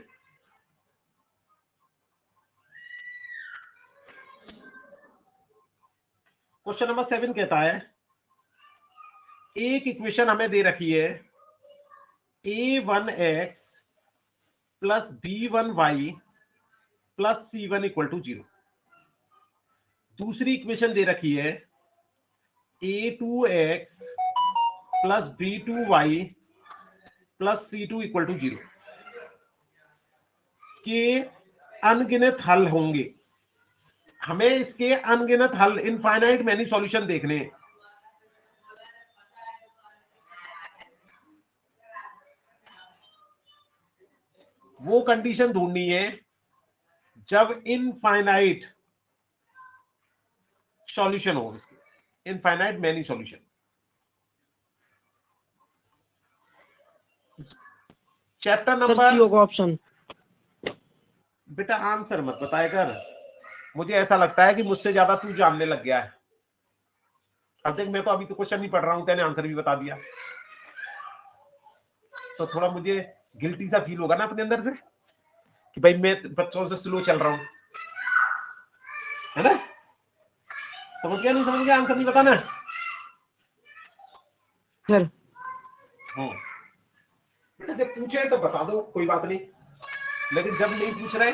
Question number seven कहता है एक इक्वेशन हमें दे रखी है ए one x plus B one Y plus C one equal to zero. दूसरी इक्वेशन दे रखी है A two x plus B two Y plus C two equal to zero के अनगिनत हल होंगे। हमें इसके अनगिनत हल, इनफाइनाइट मैनी सॉल्यूशन देखने हैं। वो कंडीशन ढूंढनी है जब इनफाइनाइट सॉल्यूशन हो, इसके infinite many solution. Chapter number, option बेटा आंसर मत बताया कर, मुझे ऐसा लगता है कि मुझसे ज्यादा तू जानने लग गया है। अब देख, मैं तो अभी तो क्वेश्चन नहीं पढ़ रहा हूं, तेने आंसर भी बता दिया, तो थोड़ा मुझे गिल्टी सा फील होगा ना अपने अंदर से कि भाई मैं बच्चों से स्लो चल रहा हूं, है ना? समझ गया नहीं समझ गया? आंसर नहीं बताना सर। हम्म बेटा जब पूछे तो बता दो, कोई बात नहीं, लेकिन जब नहीं पूछ रहे,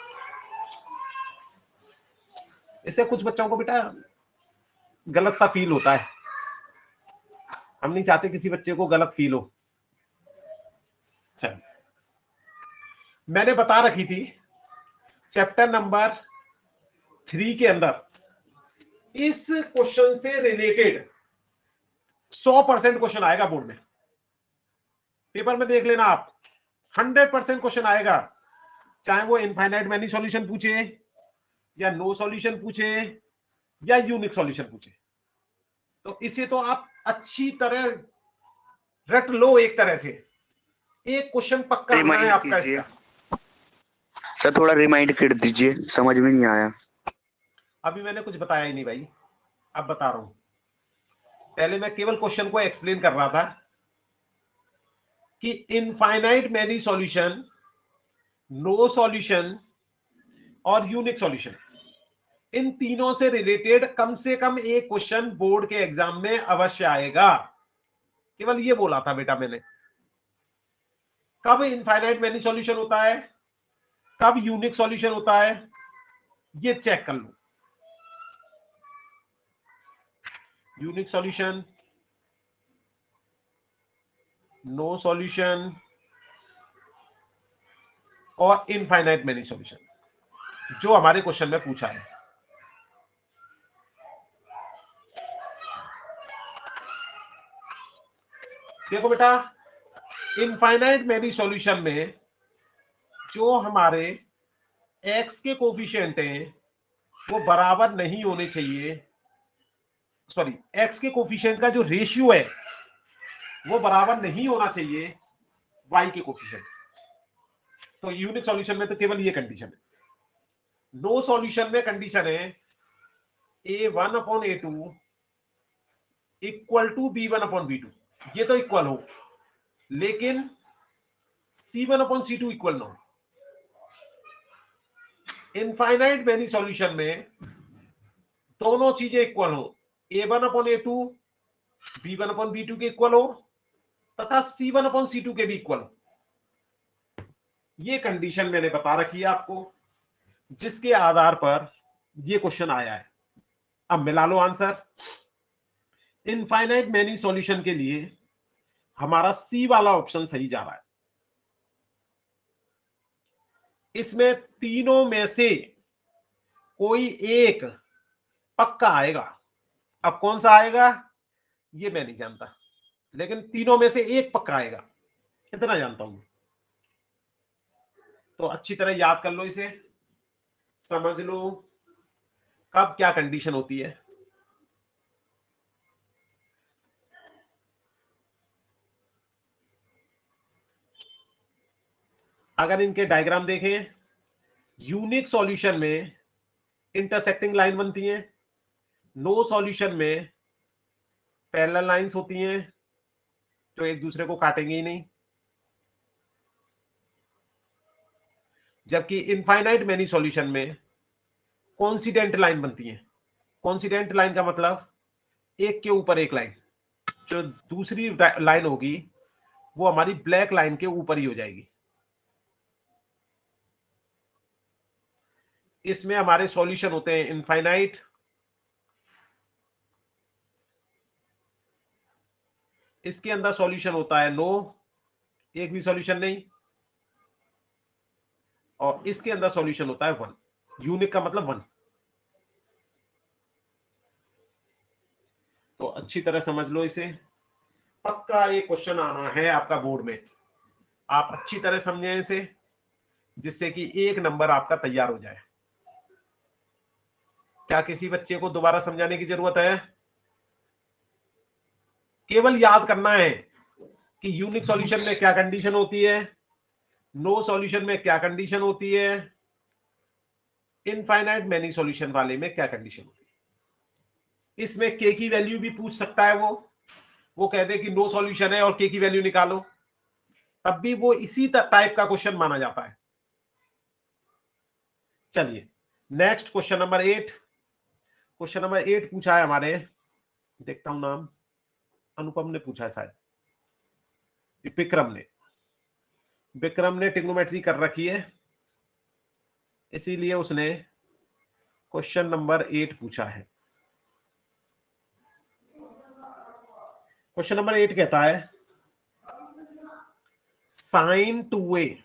इससे कुछ बच्चों को बेटा गलत सा फील होता है। हम नहीं चाहते किसी बच्चे को गलत फील हो। चल, मैंने बता रखी थी चैप्टर नंबर थ्री के अंदर इस क्वेश्चन से रिलेटेड सौ परसेंट क्वेश्चन आएगा बोर्ड में, पेपर में देख लेना आप, हंड्रेड परसेंट क्वेश्चन आएगा, चाहे वो इनफाइनाइट मैनी सॉल्यूशन पूछे या नो सॉल्यूशन पूछे या यूनिक सॉल्यूशन पूछे। तो इसे तो आप अच्छी तरह रट लो, एक तरह से एक क्वेश्चन पक्का होना है आपका इसका। सर थोड़ा रिमाइंड कर दीजिए, समझ में नहीं आया। अभी मैंने कुछ बताया ही नहीं भाई, अब बता रहा हूं। पहले मैं केवल क्वेश्चन को एक्सप्लेन कर रहा था कि infinite many solution, no solution और यूनिक सॉल्यूशन, इन तीनों से रिलेटेड कम से कम एक क्वेश्चन बोर्ड के एग्जाम में अवश्य आएगा। केवल ये बोला था बेटा मैंने। कब इनफाइनाइट मैनी सॉल्यूशन होता है, कब यूनिक सॉल्यूशन होता है, ये चेक कर लो। यूनिक सॉल्यूशन, नो सॉल्यूशन और इनफाइनाइट मैनी सॉल्यूशन, जो हमारे क्वेश्चन में पूछा है। देखो बेटा, इनफाइनाइट मैनी सॉल्यूशन में जो हमारे x के कोफिशिएंट हैं वो बराबर नहीं होने चाहिए, सॉरी x के कोफिशिएंट का जो रेशियो है वो बराबर नहीं होना चाहिए y के कोफिशिएंट। तो यूनिक सॉल्यूशन में तो केवल ये कंडीशन है। नो सॉल्यूशन में कंडीशन है ए one upon a two equal to b one upon b two, ये तो इक्वल हो, लेकिन c one upon c two equal ना हो। इनफाइनाइट मैनी सॉल्यूशन में दोनों चीजें इक्वल हो, a one upon a two b one upon b two के इक्वल हो तथा c one upon c two के भी इक्वल हो। ये कंडीशन मैंने बता रखी है आपको, जिसके आधार पर ये क्वेश्चन आया है। अब मिला लो आंसर। इनफाइनाइट मैनी सॉल्यूशन के लिए हमारा सी वाला ऑप्शन सही जा रहा है। इसमें तीनों में से कोई एक पक्का आएगा। अब कौन सा आएगा ये मैं नहीं जानता, लेकिन तीनों में से एक पक्का आएगा, इतना जानता हूं। तो अच्छी तरह याद कर लो इसे, समझ लो कब क्या कंडीशन होती है। अगर इनके डायग्राम देखें, यूनिक सॉल्यूशन में इंटरसेक्टिंग लाइन बनती है, नो सॉल्यूशन में पैरेलल लाइंस होती हैं जो एक दूसरे को काटेंगे ही नहीं, जबकि इनफाइनाइट मेनी सॉल्यूशन में कोइंसिडेंट लाइन बनती है। कोइंसिडेंट लाइन का मतलब एक के ऊपर एक लाइन, जो दूसरी लाइन होगी वो हमारी ब्लैक लाइन के ऊपर ही हो जाएगी। इसमें हमारे सॉल्यूशन होते हैं इनफाइनाइट, इसके अंदर सॉल्यूशन होता है नो, एक भी सॉल्यूशन नहीं, और इसके अंदर सॉल्यूशन होता है वन। यूनिक का मतलब वन। तो अच्छी तरह समझ लो इसे, पक्का ये क्वेश्चन आना है आपका बोर्ड में। आप अच्छी तरह समझें इसे, जिससे कि एक नंबर आपका तैयार हो जाए। क्या किसी बच्चे को दोबारा समझाने की जरूरत है? केवल याद करना है कि यूनिक सॉल्यूशन में क्या कंडीशन होती है, नो सॉल्यूशन में क्या कंडीशन होती है, इनफाइनाइट मेनी सॉल्यूशन वाले में क्या कंडीशन होती है। इसमें के की वैल्यू भी पूछ सकता है, वो वो कह दे कि नो सॉल्यूशन है और के की वैल्यू निकालो, तब भी वो इसी टाइप का क्वेश्चन माना जाता है। चलिए next question number eight. Question number eight पूछा है हमारे, देखता हूं नाम, अनुपम ने पूछा है शायद, विक्रम ने विक्रम ने ट्रिग्नोमेट्री कर रखी है, इसीलिए उसने क्वेश्चन नंबर एट पूछा है। क्वेश्चन नंबर एट कहता है sine two a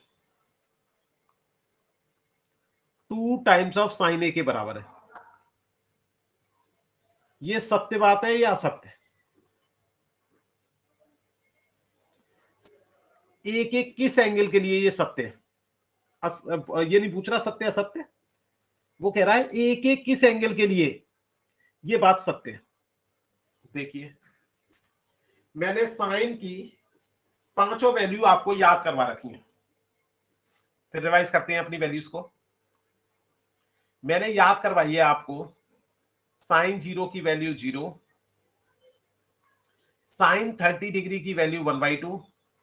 two times of sine a के बराबर है। ये सत्य बात है या असत्य? एक एक किस एंगल के लिए ये सत्य है? अस, ये नहीं पूछ रहा सत्य असत्य, वो कह रहा है एक एक किस एंगल के लिए ये बात सत्य है। देखिए मैंने साइन की पांचों वैल्यू आपको याद करवा रखी है, फिर रिवाइज करते हैं अपनी वैल्यूज को। मैंने याद करवाई है आपको साइन जीरो की value zero, sine thirty degree की value one by two,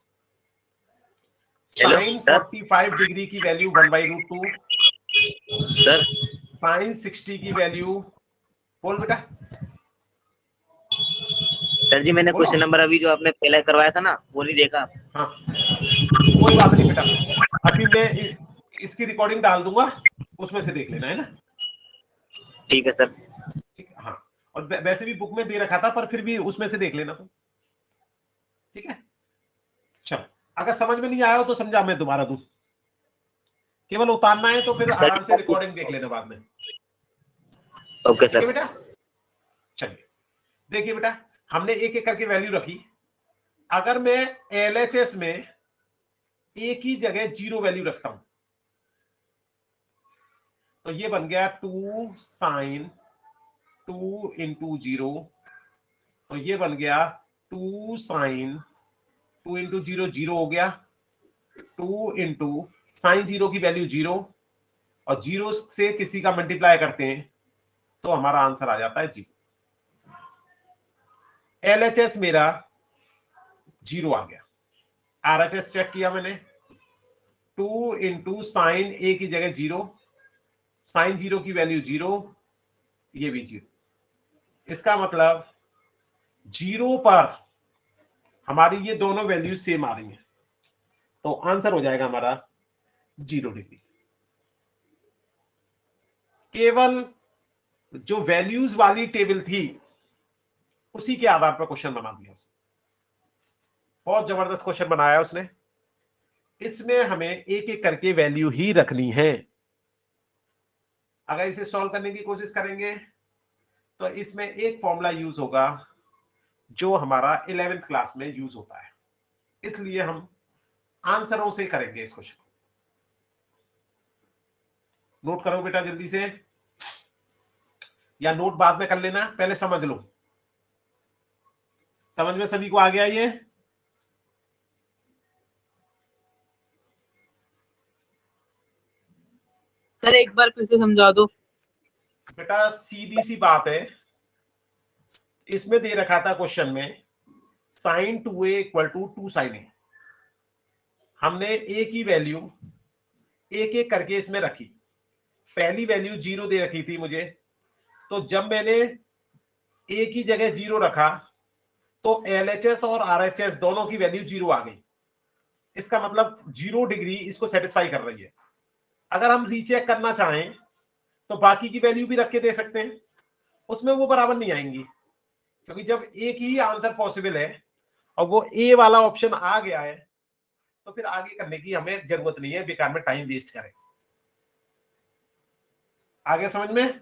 sine forty five degree की value one by root two, sir sine sixty की वैल्यू, बोल बेटा। सर जी मैंने क्वेश्चन नंबर अभी जो आपने पहले करवाया था ना वो नहीं देखा। हाँ कोई बात नहीं बेटा, अभी मैं इसकी रिकॉर्डिंग डाल दूंगा, उसमें से देख लेना है ना। ठीक है सर। हाँ, और वैसे भी बुक में दे रखा था, पर फिर भी उसमें से देख लेना तुम, ठीक है। चलो अगर समझ में नहीं आया हो तो समझा मैं दोबारा दूं, केवल उतारना है तो फिर आराम से रिकॉर्डिंग देख लेना बाद में। Okay sir. बेटा चलिए देखिए बेटा, हमने एक एक करके वैल्यू रखी। अगर मैं एलएचएस में एक ही जगह जीरो वैल्यू रखता हूं तो ये बन गया two sine two into zero, तो ये बन गया two sine two into zero, zero हो गया, टू इंटू साइन जीरो की वैल्यू जीरो, और जीरो से किसी का मल्टीप्लाई करते हैं तो हमारा आंसर आ जाता है जीरो। एलएचएस मेरा जीरो आ गया, आरएचएस चेक किया मैंने, टू इंटू साइन ए की जगह जीरो, साइन जीरो की वैल्यू जीरो, ये भी जीरो। इसका मतलब जीरो पर हमारी ये दोनों वैल्यू सेम आ रही हैं, तो आंसर हो जाएगा हमारा जीरो डिग्री। केवल जो वैल्यूज वाली टेबल थी उसी के आधार पर क्वेश्चन बना दिया उसने, बहुत जबरदस्त क्वेश्चन बनाया उसने। इसमें हमें एक एक करके वैल्यू ही रखनी है। अगर इसे सॉल्व करने की कोशिश करेंगे तो इसमें एक फॉर्मूला यूज होगा, जो हमारा इलेवेंथ क्लास में यूज होता है, इसलिए हम आंसरों से करेंगे इस क्वेश्चन को। नोट करो बेटा जल्दी से, या नोट बाद में कर लेना, पहले समझ लो। समझ में सभी को आ गया ये? सर एक बार फिर से समझा दो। बेटा सीधी सी बात है, इसमें दे रखा था क्वेश्चन में sine two a equal to two sine a. हमने ए की वैल्यू एक एक करके इसमें रखी। पहली वैल्यू जीरो दे रखी थी मुझे, तो जब मैंने ए की जगह जीरो रखा तो एलएचएस और आरएचएस दोनों की वैल्यू जीरो आ गई। इसका मतलब जीरो डिग्री इसको सेटिस्फाई कर रही है। अगर हम रीचेक करना चाहें तो बाकी की वैल्यू भी रख के दे सकते हैं, उसमें वो बराबर नहीं आएंगी, क्योंकि जब एक ही आंसर पॉसिबल है और वो ए वाला ऑप्शन आ गया है तो फिर आगे करने की हमें जरूरत नहीं है, बेकार में टाइम वेस्ट करें। आगे समझ में?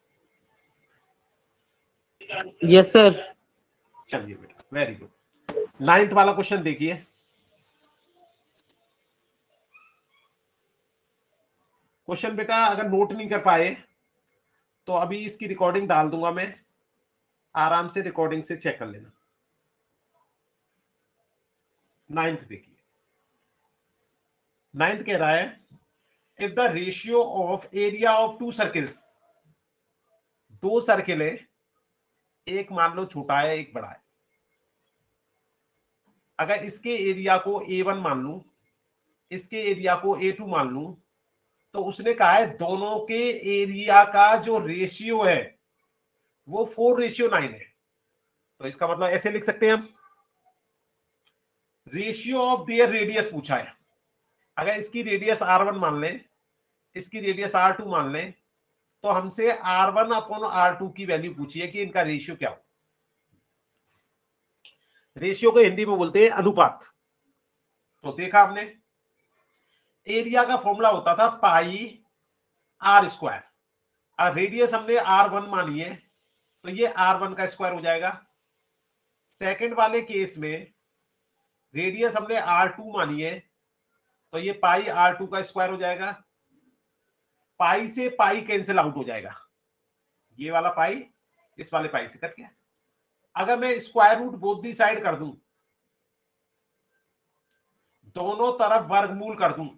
Yes sir. चलिए बेटा, वेरी गुड। नाइन्थ वाला क्वेश्चन देखिए। क्वेश्चन बेटा अगर नोट नहीं कर पाए तो अभी इसकी रिकॉर्डिंग डाल दूंगा मैं, आराम से रिकॉर्डिंग से चेक कर लेना। नाइन्थ देखिए, नाइन्थ कह रहा है if the ratio of area of two circles, दो सर्किल है, एक मान लो छोटा है एक बड़ा है। अगर इसके एरिया को ए वन मान लूं, इसके एरिया को ए टू मान लूं, तो उसने कहा है दोनों के एरिया का जो रेशियो है वो फोर रेशियो नाइन है। तो इसका मतलब ऐसे लिख सकते हैं हम, रेशियो ऑफ देयर रेडियस पूछा है। अगर इसकी रेडियस आर वन मान लें, इसकी रेडियस आर टू मान लें, तो हमसे r one upon r two की वैल्यू पूछी है कि इनका रेशियो क्या हो। रेशियो को हिंदी में बोलते हैं अनुपात। तो देखा हमने, एरिया का फॉर्मूला होता था पाई आर स्क्वायर, और रेडियस हमने आर वन मानी है तो ये आर वन का स्क्वायर हो जाएगा। सेकंड वाले केस में रेडियस हमने आर टू मानी है तो ये पाई आर टू का स्क्वायर हो जाएगा। पाई से पाई कैंसिल आउट हो जाएगा, ये वाला पाई इस वाले पाई से करके। अगर मैं square root both the side कर दूं, दोनों तरफ वर्गमूल कर दूं,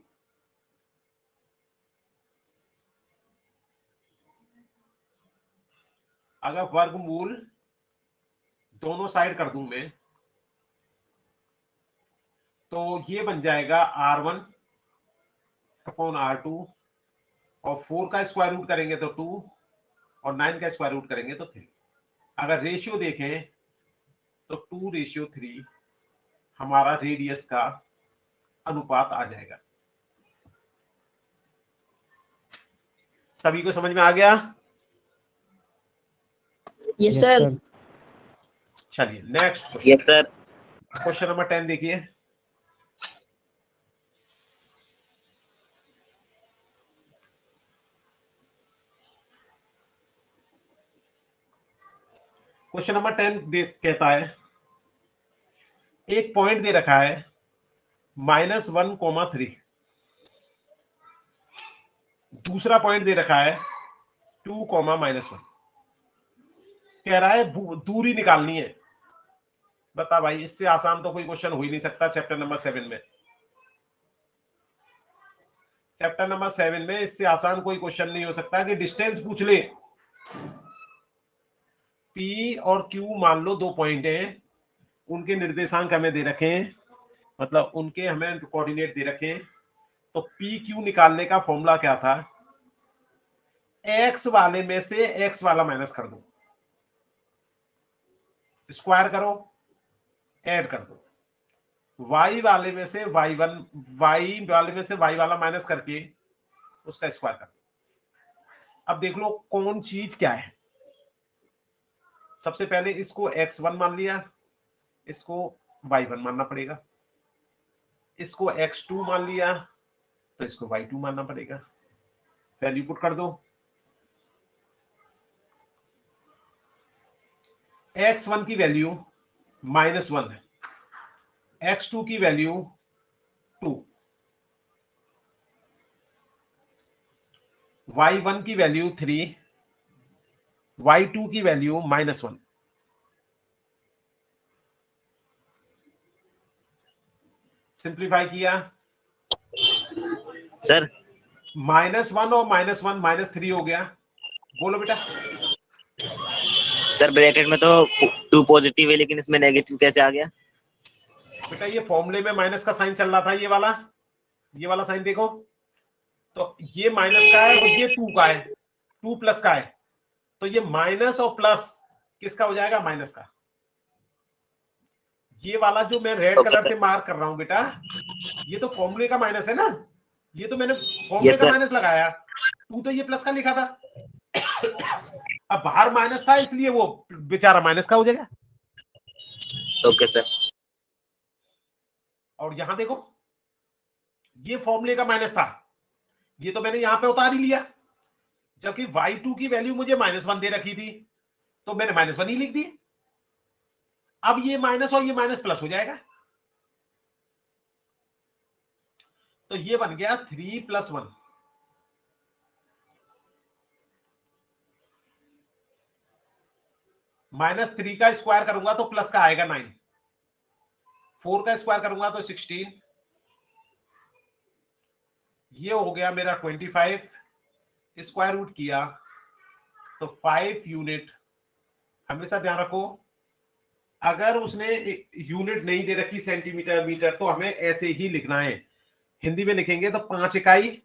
अगर वर्गमूल दोनों साइड कर दूं मैं, तो ये बन जाएगा r one upon r two, और फोर का स्क्वायर रूट करेंगे तो टू, और नाइन का स्क्वायर रूट करेंगे तो थ्री। अगर रेशियो देखें तो टू रेशियो थ्री हमारा रेडियस का अनुपात आ जाएगा। सभी को समझ में आ गया? Yes sir. चलिए next yes sir. Question number ten देखिए। क्वेश्चन नंबर टेन कहता है एक पॉइंट दे रखा है माइनस वन कोमा थ्री, दूसरा पॉइंट दे रखा है टू कोमा माइनस वन। कह रहा है दूरी निकालनी है। बता भाई, इससे आसान तो कोई क्वेश्चन हो ही नहीं सकता चैप्टर नंबर सेवन में। चैप्टर नंबर सेवन में इससे आसान कोई क्वेश्चन नहीं हो सकता कि डिस्टेंस पूछ ले। P और Q मान लो दो पॉइंट हैं, उनके निर्देशांक हमें दे रखे हैं, मतलब उनके हमें कोऑर्डिनेट दे रखे हैं। तो पी क्यू निकालने का फॉर्मूला क्या था? एक्स वाले में से एक्स वाला माइनस कर दो, स्क्वायर करो, ऐड कर दो। वाई वाले में से वाई वन वाई वाले में से वाई वाला माइनस करके उसका स्क्वायर कर दो। अब देख लो कौन चीज क्या है। सबसे पहले इसको एक्स वन मान लिया, इसको वाई वन मानना पड़ेगा। इसको एक्स टू मान लिया तो इसको वाई टू मानना पड़ेगा। वैल्यू पुट कर दो। एक्स वन की वैल्यू माइनस वन है, एक्स टू की वैल्यू टू, वाई वन की वैल्यू थ्री, वाई टू की वैल्यू माइनस वन। सिंप्लीफाई किया सर माइनस वन और माइनस वन माइनस थ्री हो गया। बोलो बेटा। सर ब्रैकेट में तो टू पॉजिटिव है लेकिन इसमें नेगेटिव कैसे आ गया? बेटा ये फॉर्मूले में माइनस का साइन चल रहा था, ये वाला ये वाला साइन देखो, तो ये माइनस का है और ये टू का है, टू प्लस का है, तो ये माइनस और प्लस किसका हो जाएगा? माइनस का। ये वाला जो मैं रेड कलर से मार्क कर रहा हूं बेटा, ये तो फॉर्मूले का माइनस है ना, ये तो मैंने फॉर्मूले Yes, का sir. माइनस लगाया, टू तो ये प्लस का लिखा था। अब बाहर माइनस था इसलिए वो बेचारा माइनस का हो जाएगा। Okay sir. और यहां देखो ये फॉर्मूले का माइनस था, ये तो मैंने यहां पे उतार ही लिया, जबकि वाई टू की वैल्यू मुझे माइनस वन दे रखी थी तो मैंने माइनस वन ही लिख दी। अब ये माइनस और ये माइनस प्लस हो जाएगा, तो ये बन गया three plus one. Minus three का स्क्वायर करूंगा तो प्लस का आएगा नाइन, फोर का स्क्वायर करूंगा तो सिक्सटीन, ये हो गया मेरा ट्वेंटी फाइव, स्क्वायर रूट किया तो फाइव यूनिट। हमेशा ध्यान रखो अगर उसने यूनिट नहीं दे रखी सेंटीमीटर मीटर तो हमें ऐसे ही लिखना है। हिंदी में लिखेंगे तो पांच इकाई,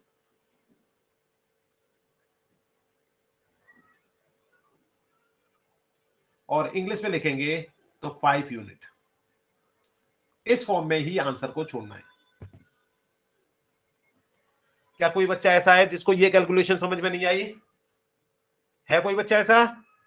और इंग्लिश में लिखेंगे तो फाइव यूनिट। इस फॉर्म में ही आंसर को छोड़ना है। क्या कोई बच्चा ऐसा है जिसको ये कैलकुलेशन समझ में नहीं आई? है कोई बच्चा ऐसा?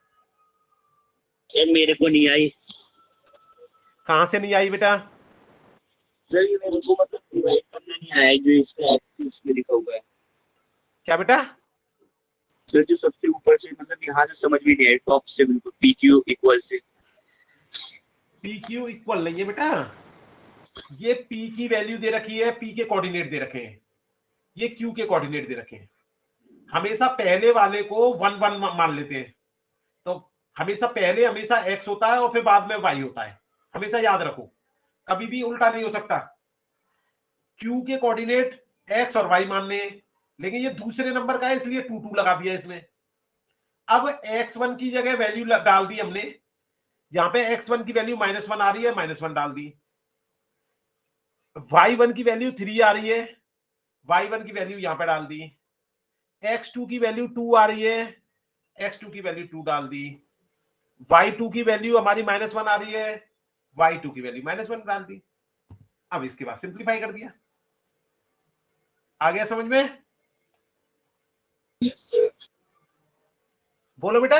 सर मेरे को नहीं आई। कहां से नहीं आई बेटा? सर ये मेरे को मतलब डिवाइड करना नहीं आया जो इसका इसमें लिखा हुआ है। क्या बेटा? सर जो सबसे ऊपर से मतलब यहाँ से समझ में नहीं आया, टॉप से बिल्कुल पी क्यू इक्वल से। पी क्यू इक्वल नहीं है बेटा, ये पी की वैल्यू दे रखी है, पी के कोऑर्डिनेट दे रखे हैं, ये क्यू के कोऑर्डिनेट दे रखे हैं। हमेशा पहले वाले को वन वन मान लेते हैं, तो हमेशा पहले हमेशा एक्स होता है और फिर बाद में वाई होता है, हमेशा याद रखो, कभी भी उल्टा नहीं हो सकता। क्यू के कोऑर्डिनेट एक्स और वाई मानने हैं, लेकिन ये दूसरे नंबर का है इसलिए टू टू लगा दिया इसमें। अब एक्स वन की जगह वैल्यू डाल दी हमने, यहां पे एक्स वन की वैल्यू माइनस वन आ रही है, माइनस वन डाल दी। वाई वन की वैल्यू थ्री आ रही है, वाई वन की वैल्यू यहां पे डाल दी। एक्स टू की वैल्यू टू आ रही है, एक्स टू की वैल्यू टू डाल दी। वाई टू की वैल्यू हमारी माइनस वन आ रही है, वाई टू की वैल्यू माइनस वन डाल दी। अब इसके बाद सिंप्लीफाई कर दिया। आ गया समझ में? Yes sir. बोलो बेटा।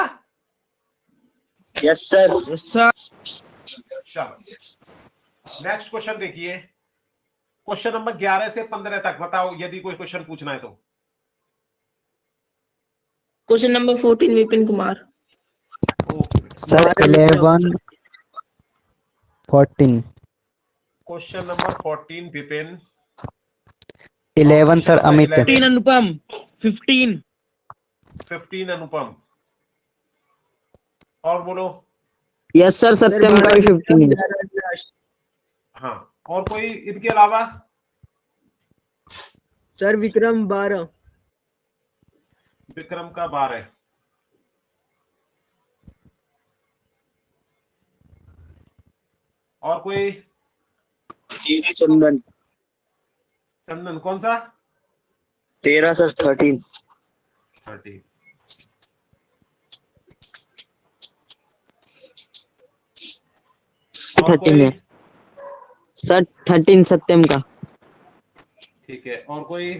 Yes sir. चलो नेक्स्ट क्वेश्चन देखिए, क्वेश्चन नंबर ग्यारह से पंद्रह तक बताओ यदि कोई क्वेश्चन पूछना है तो। Question number fourteen Vipin Kumar. Sir eleven fourteen. Question number fourteen Vipin. Eleven sir Amit. Fifteen Anupam. Fifteen. Fifteen Anupam. और बोलो। यस सर सत्यम का भी फिफ्टीन। हाँ और कोई इनके अलावा? सर विक्रम बारह। विक्रम का बारह। और कोई? चंदन। चंदन कौन सा? तेरह सर थर्टीन। थर्टीन। थर्टीन है सर, थर्टीन सत्यम का। ठीक है और कोई?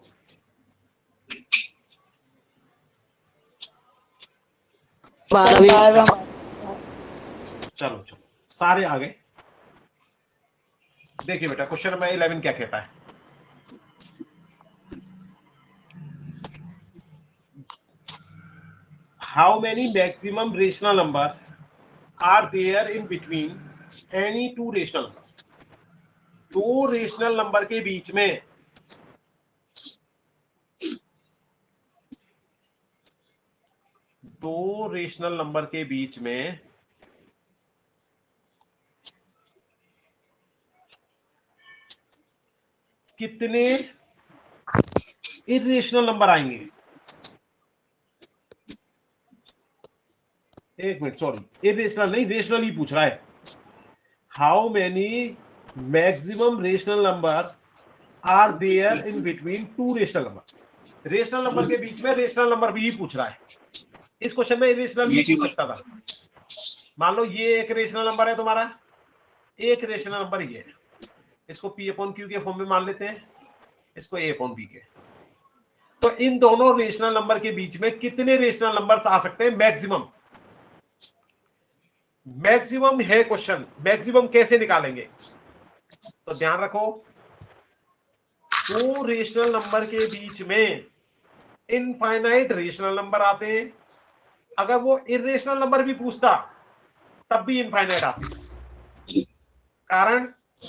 बारह। चलो चलो सारे आ गए। देखिए बेटा क्वेश्चन नंबर इलेवन क्या कहता है। How many maximum rational number are there in between any two rational number. दो रेशनल नंबर के बीच में दो रेशनल नंबर के बीच में कितने इरेशनल नंबर आएंगे? एक मिनट, सॉरी, इरेशनल नहीं, रेशनल ही पूछ रहा है। How many maximum rational number are there in between two rational number. Rational number के बीच में रेशनल नंबर भी ही पूछ रहा है। इस क्वेश्चन में इरेशनल भी पूछ सकता था। मान लो ये एक रेशनल नंबर है तुम्हारा, एक रेशनल नंबर ये है, इसको पी अपॉन क्यू के फॉर्म में मान लेते हैं, इसको ए अपॉन बी के। तो इन दोनों रेशनल नंबर के बीच में कितने रेशनल नंबर्स आ सकते हैं मैक्सिमम? मैक्सिमम है क्वेश्चन, मैक्सिमम कैसे निकालेंगे? तो ध्यान रखो, दो रेशनल नंबर के बीच में इनफाइनाइट रेशनल नंबर आते हैं। अगर वो इरेशनल नंबर भी पूछता तब भी इनफाइनाइट आते। कारण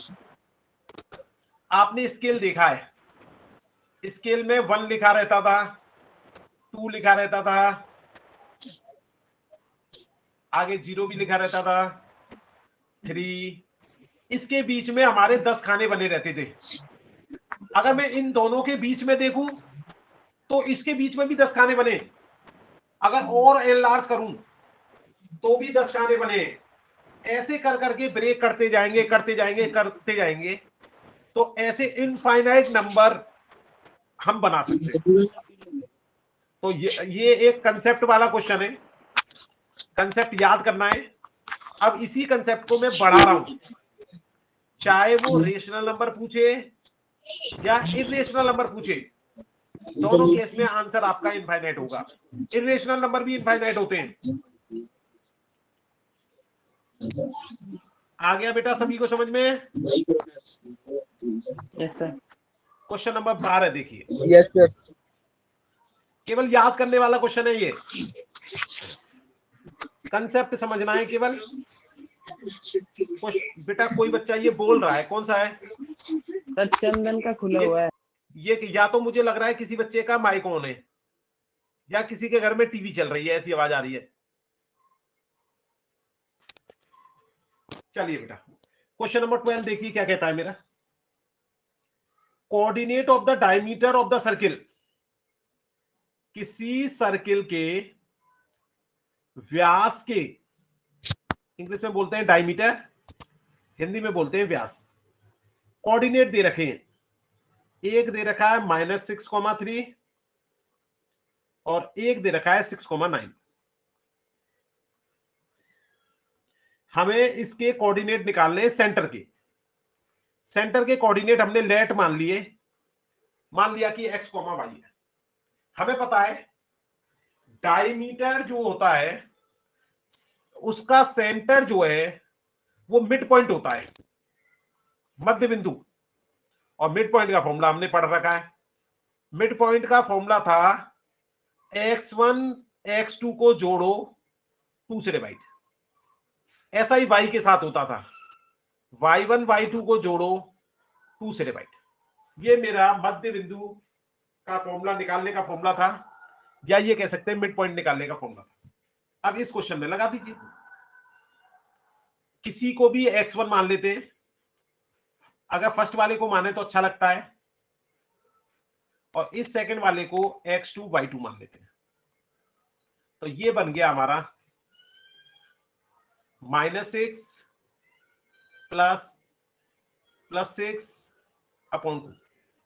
आपने स्केल देखा है, स्केल में वन लिखा रहता था, टू लिखा रहता था, आगे जीरो भी लिखा रहता था, थ्री, इसके बीच में हमारे दस खाने बने रहते थे। अगर मैं इन दोनों के बीच में देखूं तो इसके बीच में भी दस खाने बने। अगर और एनलार्ज करूं तो भी दस खाने बने। ऐसे कर करके ब्रेक करते जाएंगे करते जाएंगे करते जाएंगे तो ऐसे इनफाइनाइट नंबर हम बना सकते हैं। तो ये ये एक कंसेप्ट वाला क्वेश्चन है, कंसेप्ट याद करना है। अब इसी कंसेप्ट को मैं बढ़ा रहा हूं, चाहे वो रेशनल नंबर पूछे या इरेशनल नंबर पूछे, दोनों केस में आंसर आपका इनफाइनाइट होगा। इरेशनल नंबर भी इनफाइनाइट होते हैं। आ गया बेटा सभी को समझ में? Yes sir. क्वेश्चन नंबर बारह देखिए, यस सर। केवल याद करने वाला क्वेश्चन है ये, कंसेप्ट समझना है केवल। बेटा कोई बच्चा ये बोल रहा है, कौन सा है? सर चंदन का खुला हुआ है। ये या तो मुझे लग रहा है किसी बच्चे का माइक ऑन है या किसी के घर में टीवी चल रही है, ऐसी आवाज आ रही है। चलिए बेटा, क्वेश्चन नंबर ट्वेल्व देखिए क्या कहता है मेरा। Coordinate of the diameter of the circle. किसी सर्किल के व्यास के, इंग्लिश में बोलते हैं डायमीटर, हिंदी में बोलते हैं व्यास। कोऑर्डिनेट दे रखे हैं, एक दे रखा है माइनस सिक्स कॉमा थ्री और एक दे रखा है सिक्स कॉमा नाइन। हमें इसके कोऑर्डिनेट निकालने सेंटर के। सेंटर के कोऑर्डिनेट हमने लेट मान लिए, मान लिया कि एक्स कॉमा वाई है। हमें पता है डायमीटर जो होता है उसका सेंटर जो है वो मिड पॉइंट होता है, मध्य बिंदु। और मिड पॉइंट का फॉर्मूला हमने पढ़ रखा है। मिड पॉइंट का फॉर्मूला था एक्स वन एक्स टू को जोड़ो टू से डिवाइड। ऐसा ही वाई के साथ होता था, वाई वन वाई टू को जोड़ो टू से डिवाइड। ये मेरा मध्य बिंदु का फॉर्मूला निकालने का फॉर्मूला था, या ये कह सकते हैं मिड पॉइंट निकालने का फॉर्मूला था। अब इस क्वेश्चन में लगा दीजिए, किसी को भी एक्स वन मान लेते हैं। अगर फर्स्ट वाले को माने तो अच्छा लगता है, और इस सेकंड वाले को एक्स टू वाई टू मान लेते हैं। तो ये बन गया हमारा minus six plus plus six upon two.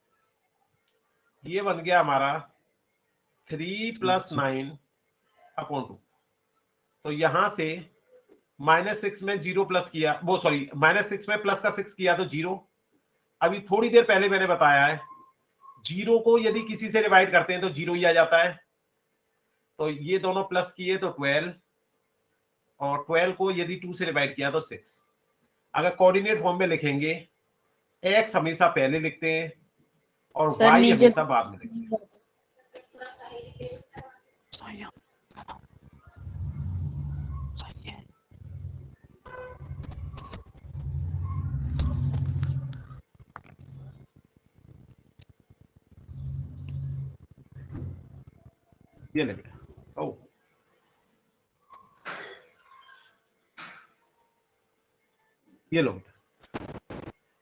ये बन गया हमारा three plus nine upon two. तो यहां से माइनस सिक्स में जीरो प्लस किया, वो सॉरी माइनस सिक्स में प्लस का सिक्स किया तो जीरो। अभी थोड़ी देर पहले मैंने बताया है जीरो को यदि किसी से डिवाइड करते हैं तो जीरो ही आ जाता है। तो ये दोनों प्लस किए तो ट्वेल्व, और ट्वेल्व को यदि टू से डिवाइड किया तो सिक्स। अगर कोऑर्डिनेट फॉर्म में लिखेंगे, एक्स हमेशा पहले लिखते हैं और वाई हमेशा बाद में लिखते हैं। ये ले बेटा, ओ ये लो बेटा।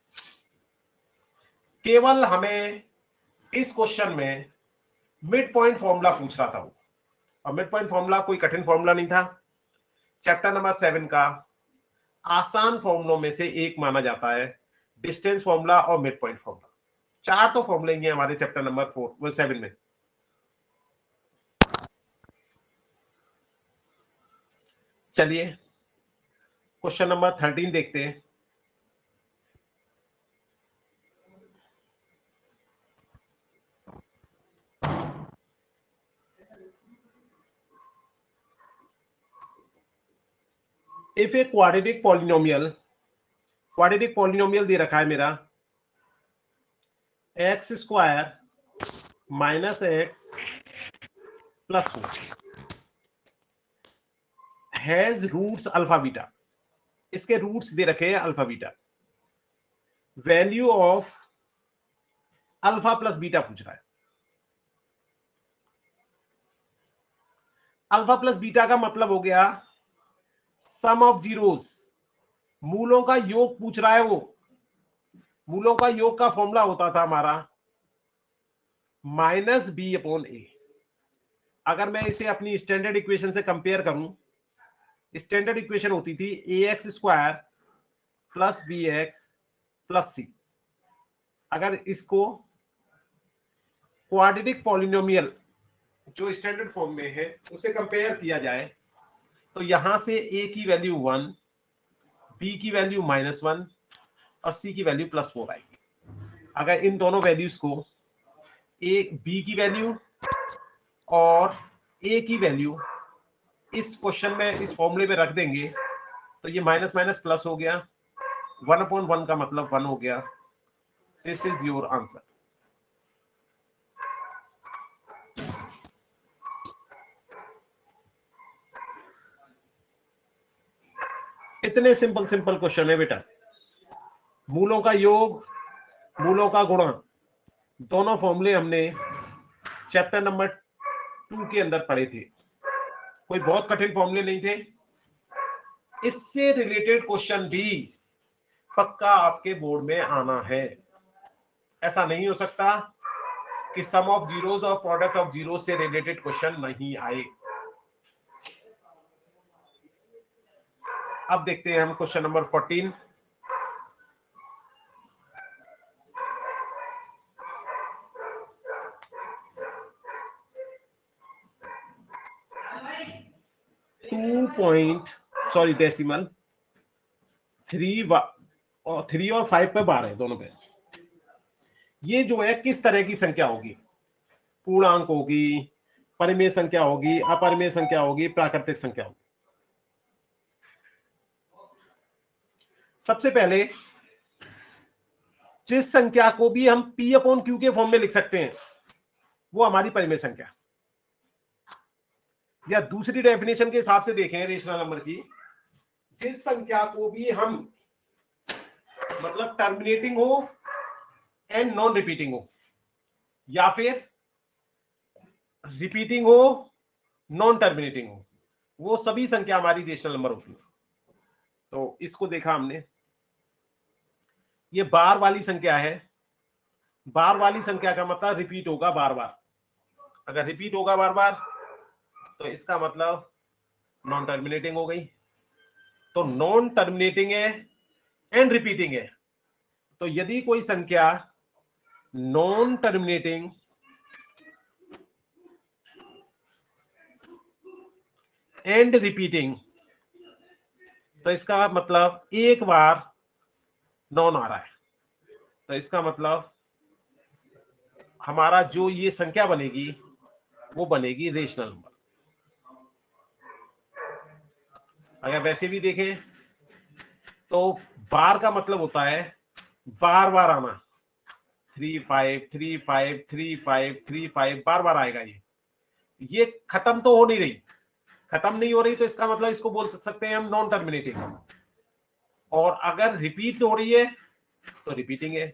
केवल हमें इस क्वेश्चन में मिड पॉइंट फॉर्मूला पूछ रहा था वो, और मिड पॉइंट फॉर्मूला कोई कठिन फॉर्मूला नहीं था। चैप्टर नंबर सेवन का आसान फॉर्मूलों में से एक माना जाता है डिस्टेंस फॉर्मूला और मिड पॉइंट फॉर्मूला। चार तो फॉर्मूले हैं हमारे चैप्टर नंबर फोर वो सेवन में। चलिए क्वेश्चन नंबर थर्टीन देखते हैं। If a quadratic polynomial, quadratic polynomial दे रखा है मेरा x square minus x plus four has roots alpha beta, इसके रूट्स दे रखे हैं alpha beta, value of alpha plus beta पूछ रहा है। अल्फा प्लस बीटा का मतलब हो गया सम ऑफ जीरोस, मूलों का योग पूछ रहा है वो। मूलों का योग का फॉर्मूला होता था हमारा माइनस बी अपॉन ए। अगर मैं इसे अपनी स्टैंडर्ड इक्वेशन से कंपेयर करूं, स्टैंडर्ड इक्वेशन होती थी a x square plus b x plus c. अगर इसको क्वाड्रेटिक पॉलिनोमियल जो स्टैंडर्ड फॉर्म में है उसे कंपेयर किया जाए तो यहां से ए की वैल्यू वन, बी की वैल्यू माइनस वन और सी की वैल्यू प्लस फोर आएगी। अगर इन दोनों वैल्यूज को ए बी की वैल्यू और ए की वैल्यू इस क्वेश्चन में इस फॉर्मूले में रख देंगे तो ये माइनस माइनस प्लस हो गया, वन अपॉन वन का मतलब वन हो गया। This is your answer. इतने सिंपल सिंपल क्वेश्चन है बेटा। मूलों का योग, मूलों का गुणा, दोनों फॉर्मूले हमने चैप्टर नंबर टू के अंदर पढ़े थे। कोई बहुत कठिन फॉर्मूले नहीं थे। इससे रिलेटेड क्वेश्चन भी पक्का आपके बोर्ड में आना है। ऐसा नहीं हो सकता कि सम ऑफ जीरोस और प्रोडक्ट ऑफ जीरो से रिलेटेड क्वेश्चन नहीं आए। अब देखते हैं हम question number fourteen. Two point sorry decimal three और थ्री और फाइव पे बार है दोनों पे। ये जो है किस तरह की संख्या होगी? पूर्णांक होगी, परिमेय संख्या होगी, अपरिमेय संख्या होगी, प्राकृतिक संख्या होगी। सबसे पहले जिस संख्या को भी हम p अपॉन क्यू के फॉर्म में लिख सकते हैं वो हमारी परिमेय संख्या, या दूसरी डेफिनेशन के हिसाब से देखें रेशनल नंबर की, जिस संख्या को भी हम मतलब टर्मिनेटिंग हो एंड नॉन रिपीटिंग हो, या फिर रिपीटिंग हो नॉन टर्मिनेटिंग हो, वो सभी संख्या हमारी रेशनल नंबर होती है। तो इसको देखा हमने, ये बार वाली संख्या है। बार वाली संख्या का मतलब रिपीट होगा बार बार। अगर रिपीट होगा बार बार तो इसका मतलब नॉन टर्मिनेटिंग हो गई। तो नॉन टर्मिनेटिंग है एंड रिपीटिंग है। तो यदि कोई संख्या नॉन टर्मिनेटिंग एंड रिपीटिंग, तो इसका मतलब एक बार नॉन आ रहा है, तो इसका मतलब हमारा जो ये संख्या बनेगी वो बनेगी रेशनल नंबर। अगर वैसे भी देखें तो बार का मतलब होता है बार बार आना, three five three five three five three five बार बार आएगा। ये ये खत्म तो हो नहीं रही, खत्म नहीं हो रही तो इसका मतलब इसको बोल सकते हैं हम नॉन टर्मिनेटिंग। और अगर रिपीट हो रही है तो रिपीटिंग है।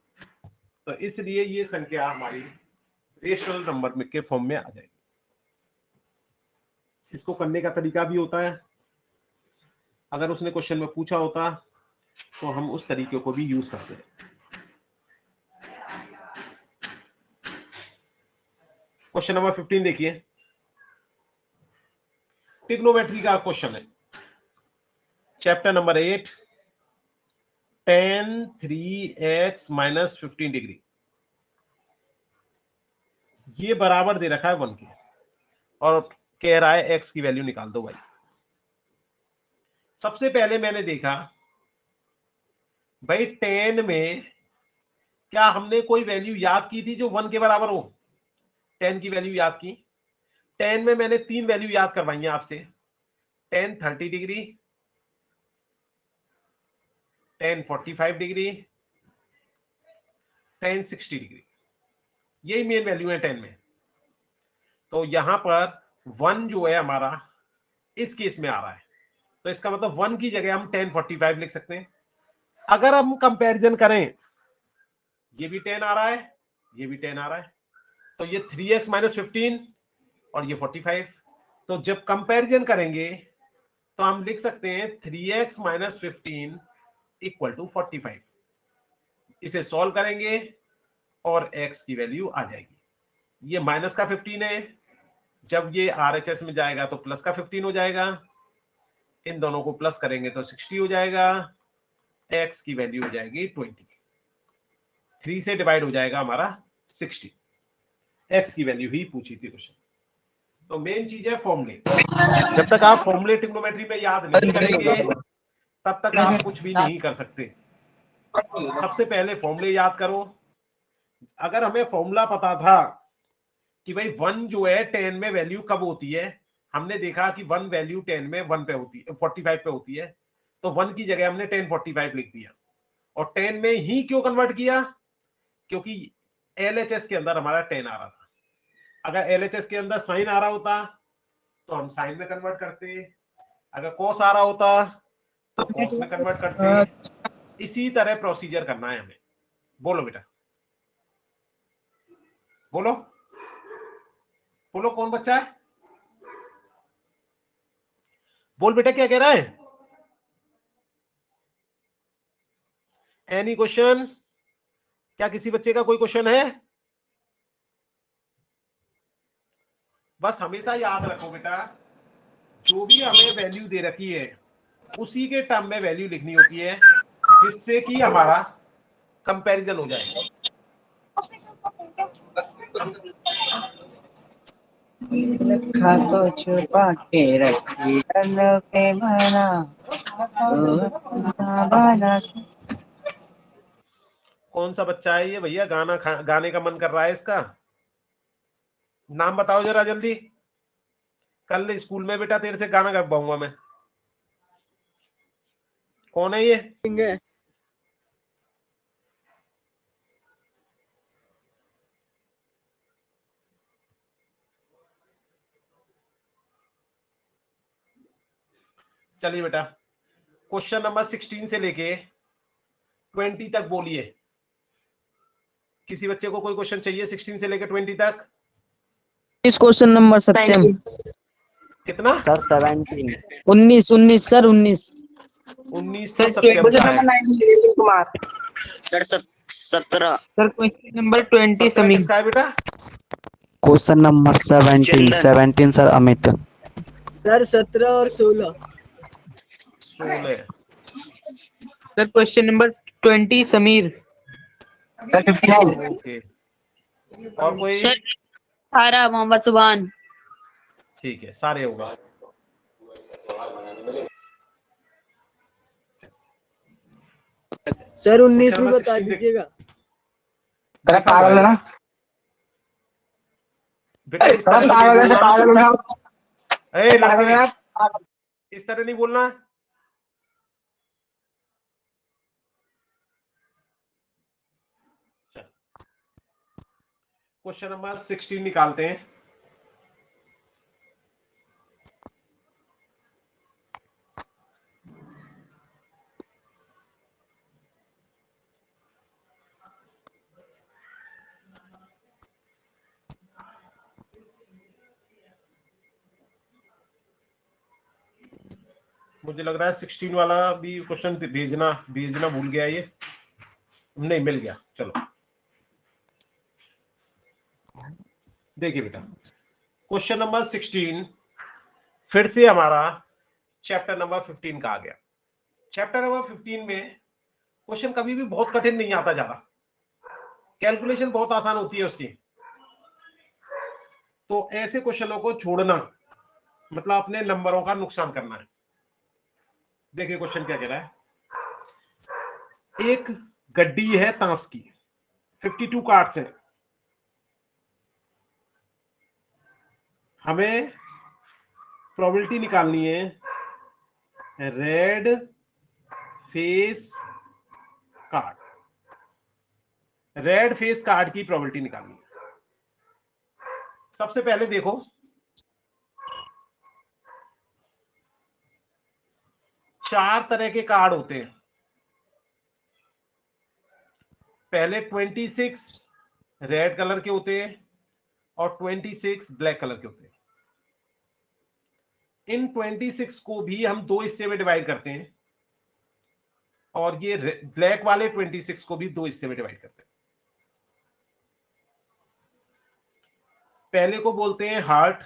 तो इसलिए ये संख्या हमारी रेशनल नंबर के फॉर्म में आ जाएगी। इसको करने का तरीका भी होता है, अगर उसने क्वेश्चन में पूछा होता तो हम उस तरीके को भी यूज करते हैं। क्वेश्चन नंबर फिफ्टीन देखिए, ट्रिग्नोमेट्री का क्वेश्चन है, chapter number eight, tan three x minus fifteen degree. ये बराबर दे रखा है वन के और कह रहा है एक्स की वैल्यू निकाल दो भाई। सबसे पहले मैंने देखा भाई टेन में क्या हमने कोई वैल्यू याद की थी जो वन के बराबर हो, टेन की वैल्यू याद की। टेन में मैंने तीन वैल्यू याद करवाई है आपसे, tan thirty degree, tan forty five degree, tan sixty degree, यही मेन वैल्यू है टेन में। तो यहां पर वन जो है हमारा इस केस में आ रहा है, तो इसका मतलब वन की जगह हम टेन फोर्टी फाइव लिख सकते हैं। अगर हम कंपैरिजन करें, ये भी टेन आ रहा है, ये भी टेन आ रहा है, तो ये थ्री एक्स माइनस फिफ्टीन और ये फोर्टी फाइव। तो जब कंपैरिजन करेंगे तो हम लिख सकते हैं three x minus fifteen equal to forty five. इसे सॉल्व करेंगे और x की वैल्यू आ जाएगी। ये माइनस का फिफ्टीन है, जब ये आरएचएस में जाएगा तो प्लस का फिफ्टीन हो जाएगा, इन दोनों को प्लस करेंगे तो सिक्सटी हो जाएगा, x की वैल्यू हो जाएगी ट्वेंटी, थ्री से डिवाइड हो जाएगा हमारा सिक्सटी। x की वैल्यू ही पूछी थी क्वेश्चन। तो मेन चीज है फॉर्मूले, जब तक आप फॉर्मूले ट्रिग्नोमेट्री में याद नहीं करेंगे तब तक आप कुछ भी नहीं कर सकते। सबसे पहले फॉर्मूले याद करो। अगर हमें फॉर्मूला पता था कि भाई वन जो है टेन में वैल्यू कब होती है, हमने देखा कि वन वैल्यू टेन में वन पे होती है, फोर्टी फाइव पे होती है, तो वन की जगह हमने टेन फोर्टी फाइव लिख दिया। और टेन में ही क्यों कन्वर्ट किया, क्योंकि एलएचएस के अंदर हमारा टेन आ रहा था। अगर एलएचएस के अंदर साइन आ रहा होता तो हम साइन में कन्वर्ट करते, अगर कॉस आ रहा होता तो कॉस में कन्वर्ट करते। इसी तरह प्रोसीजर करना है हमें। बोलो बेटा, बोलो बोलो, कौन बच्चा है, बोल बेटा क्या कह रहा है। Any question? क्या किसी बच्चे का कोई क्वेश्चन है? बस हमेशा याद रखो बेटा, जो भी हमें वैल्यू दे रखी है उसी के टर्म में वैल्यू लिखनी होती है, जिससे कि हमारा कंपैरिजन हो जाए। रखा तो छुपा के रखी रंग पे मना बना। कौन सा बच्चा है ये भैया, गाना गाने का मन कर रहा है इसका? नाम बताओ जरा जल्दी, कल स्कूल में बेटा तेरे से गाना गवाऊंगा मैं। कौन है ये? चलिए बेटा, क्वेश्चन नंबर सिक्सटीन से लेके ट्वेंटी तक बोलिए। किसी बच्चे को कोई क्वेश्चन चाहिए सिक्सटीन से लेके ट्वेंटी तक? इस क्वेश्चन नंबर सत्यम कितना? Sir seventeen. उन्नीस उन्नीस सर उन्नीस उन्नीस तो सत्यम का है। सर सत्रह। सर क्वेश्चन नंबर ट्वेंटी सत्रह समीर। किसका है बेटा? Question number seventeen. Chandan. Seventeen sir Amit. Sir सत्रह और सोलह। सोलह। Sir question number twenty Sameer. Okay, और कोई? सर अठारह मोहम्मद सुभान। ठीक है, सारे हो गए। सर उन्नीस भी नंबर बता सिक्सटीन देख- दीजिएगा। पागल है ना बेटा, इस तरह से नहीं बोलना। ए, लड़के, इस तरह नहीं बोलना। क्वेश्चन नंबर सिक्सटीन निकालते हैं। मुझे लग रहा है सिक्सटीन वाला भी क्वेश्चन भेजना भेजना भूल गया, ये नहीं मिल गया। चलो देखिए बेटा, क्वेश्चन नंबर सिक्सटीन फिर से हमारा चैप्टर नंबर फिफ्टीन का आ गया। चैप्टर नंबर फिफ्टीन में क्वेश्चन कभी भी बहुत कठिन नहीं आता, ज्यादा कैलकुलेशन बहुत आसान होती है उसकी। तो ऐसे क्वेश्चनों को छोड़ना मतलब अपने नंबरों का नुकसान करना है। देखिए क्वेश्चन क्या कह रहा है, एक गड्डी है ताश की, बावन कार्ड्स हैं, हमें प्रोबेबिलिटी निकालनी है red face card, red face card की प्रोबेबिलिटी निकालनी है। सबसे पहले देखो चार तरह के कार्ड होते हैं। पहले छब्बीस रेड कलर के होते हैं और छब्बीस ब्लैक कलर के होते हैं। इन छब्बीस को भी हम दो हिस्से में डिवाइड करते हैं और ये ब्लैक वाले छब्बीस को भी दो हिस्से में डिवाइड करते हैं। पहले को बोलते हैं हार्ट,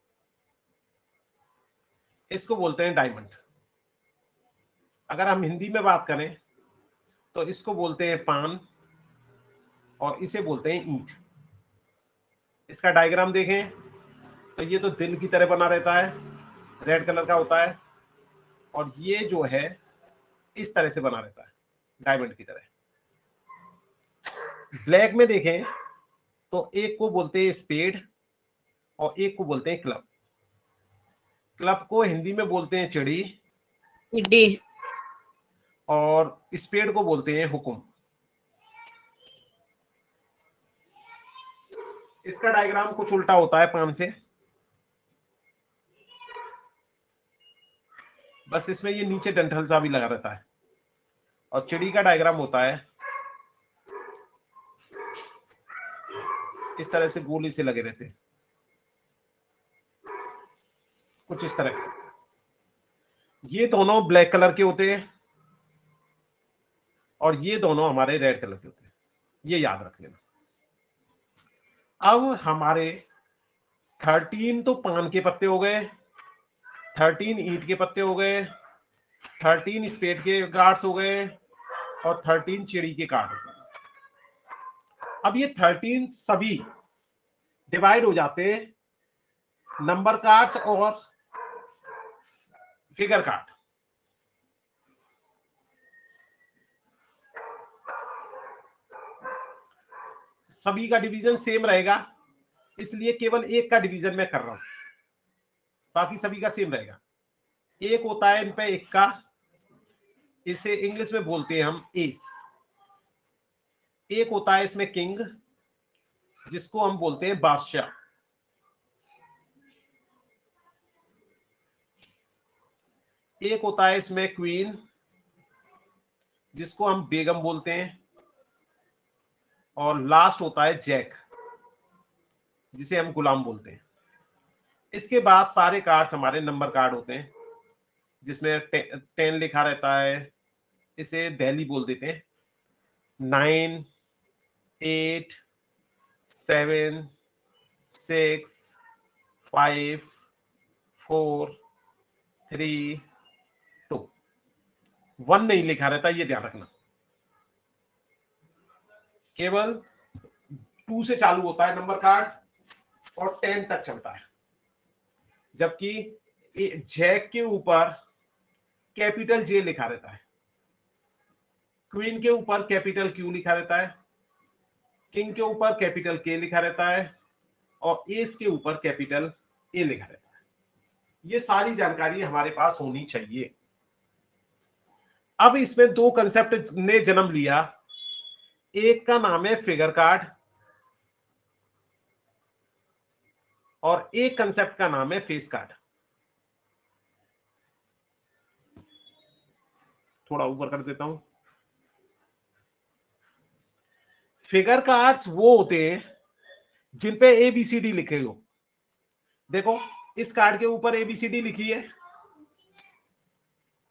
इसको बोलते हैं डायमंड। अगर हम हिंदी में बात करें तो इसको बोलते हैं पान और इसे बोलते हैं ईंट। इसका डायग्राम देखें तो ये तो दिल की तरह बना रहता है, रेड कलर का होता है, और ये जो है इस तरह से बना रहता है डायमंड की तरह। ब्लैक में देखें तो एक को बोलते हैं स्पेड और एक को बोलते हैं क्लब। क्लब को हिंदी में बोलते हैं चिड़ी चिड़ी। और स्पेड को बोलते हैं हुकुम। इसका डायग्राम कुछ उल्टा होता है पान से, बस इसमें ये नीचे डंठल सा भी लगा रहता है। और चिड़ी का डायग्राम होता है इस तरह से, गोली से लगे रहते हैं कुछ इस तरह। ये दोनों ब्लैक कलर के होते हैं और ये दोनों हमारे रेड कलर के होते हैं, ये याद रख लेना। अब हमारे थर्टीन तो पान के पत्ते हो गए, थर्टीन ईंट के पत्ते हो गए, थर्टीन स्पेड के कार्ड्स हो गए और थर्टीन चिड़ी के कार्ड हो गए। अब ये थर्टीन सभी डिवाइड हो जाते हैं नंबर कार्ड्स और फिगर कार्ड। सभी का डिवीजन सेम रहेगा, इसलिए केवल एक का डिवीजन मैं कर रहा हूं, बाकी सभी का सेम रहेगा। एक होता है इन पे एक का, इसे इंग्लिश में बोलते हैं हम एस। एक होता है इसमें किंग, जिसको हम बोलते हैं बादशाह। एक होता है इसमें क्वीन, जिसको हम बेगम बोलते हैं। और लास्ट होता है जैक, जिसे हम गुलाम बोलते हैं। इसके बाद सारे कार्ड्स हमारे नंबर कार्ड होते हैं, जिसमें टे, टेन लिखा रहता है, इसे दिल्ली बोल देते हैं। Nine, eight, seven, six, five, four, three, two. One नहीं लिखा रहता, ये ध्यान रखना। केवल टू से चालू होता है नंबर कार्ड और टेन तक चलता है, जबकि जैक के ऊपर कैपिटल जे लिखा रहता है, क्वीन के ऊपर कैपिटल क्यू लिखा रहता है, किंग के ऊपर कैपिटल के लिखा रहता है और एस के ऊपर कैपिटल ए लिखा रहता है। ये सारी जानकारी हमारे पास होनी चाहिए। अब इसमें दो कंसेप्ट ने जन्म लिया। एक का नाम है फिगर कार्ड और एक कंसेप्ट का नाम है फेस कार्ड। थोड़ा ऊपर कर देता हूं। फिगर कार्ड्स वो होते हैं जिन पे ए बी सी डी लिखे हो। देखो इस कार्ड के ऊपर ए बी सी डी लिखी है,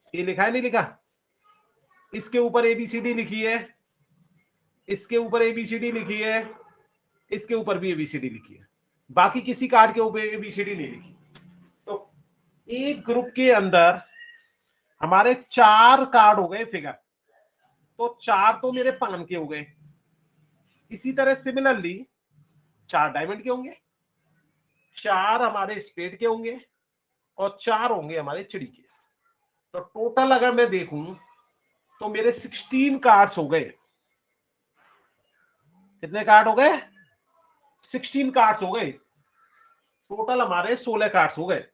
ये लिखा है नहीं लिखा? इसके ऊपर एबीसीडी लिखी है, इसके ऊपर एबीसीडी लिखी है, इसके ऊपर भी एबीसीडी लिखी है, बाकी किसी कार्ड के ऊपर एबीसीडी नहीं लिखी। तो एक ग्रुप के अंदर हमारे चार कार्ड हो गए फिगर, तो चार तो मेरे पान के हो गए। इसी तरह सिमिलरली चार डायमंड के होंगे, चार हमारे स्पेड के होंगे और चार होंगे हमारे चिड़ी के। तो टोटल अगर मैं देखूं तो मेरे सिक्सटीन कार्ड्स हो गए। कितने कार्ड हो गए? सिक्सटीन कार्ड्स हो गए। टोटल हमारे सोलह कार्ड्स हो गए।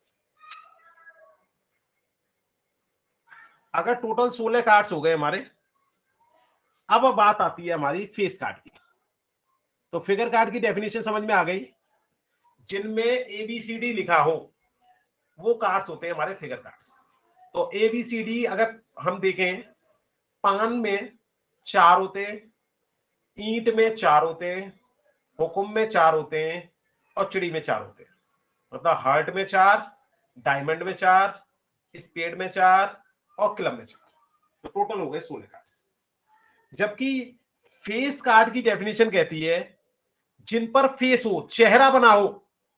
अगर टोटल सोलह कार्ड्स हो गए हमारे, अब बात आती है हमारी फेस कार्ड की। तो फिगर कार्ड की डेफिनेशन समझ में आ गई। जिनमें एबीसीडी लिखा हो वो कार्ड्स होते हैं हमारे फिगर कार्ड्स। तो एबीसीडी अगर हम देखें, पान में चार होते हैं, ईंट में चार होते हैं, हुकुम में चार होते हैं और चिड़ी में चार होते हैं। मतलब हार्ट में चार, डायमंड में चार, स्पेड में चार और क्लब में चार। तो टोटल हो गए सोलह कार्ड्स। जबकि फेस कार्ड की डेफिनेशन कहती है जिन पर फेस हो, चेहरा बना हो।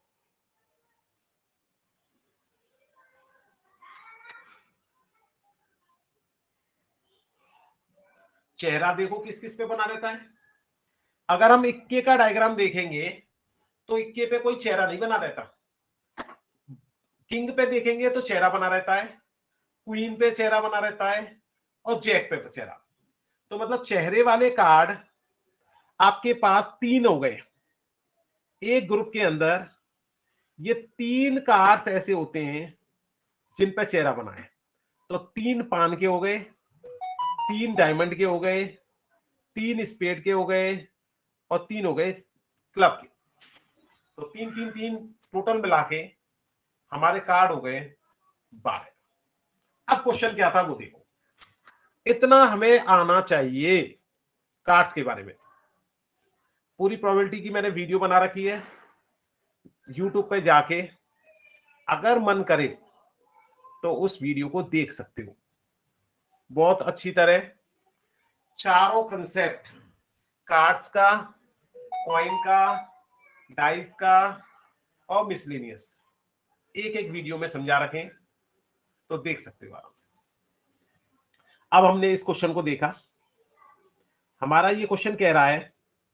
चेहरा देखो किस किस पे बना रहता है। अगर हम इक्के का डायग्राम देखेंगे तो इक्के पे कोई चेहरा नहीं बना रहता। किंग पे देखेंगे तो चेहरा बना रहता है, क्वीन पे चेहरा बना रहता है और जैक पे चेहरा। तो मतलब चेहरे वाले कार्ड आपके पास तीन हो गए। एक ग्रुप के अंदर ये तीन कार्ड्स ऐसे होते हैं जिन पे चेहरा बना है। तो तीन पान के हो गए, तीन डायमंड के हो गए, तीन स्पेड के हो गए और तीन हो गए क्लब के। तो तीन तीन तीन टोटल मिला के हमारे कार्ड हो गए बारह। अब क्वेश्चन क्या था वो देखो। इतना हमें आना चाहिए कार्ड्स के बारे में। पूरी प्रोबेबिलिटी की मैंने वीडियो बना रखी है, यूट्यूब पे जाके अगर मन करे तो उस वीडियो को देख सकते हो। बहुत अच्छी तरह चारों कंसेप्ट, कार्ड्स का, कॉइन का, डाइस का और मिसलेनियस, एक एक वीडियो में समझा रखें तो देख सकते हो आराम से। अब हमने इस क्वेश्चन को देखा। हमारा ये क्वेश्चन कह रहा है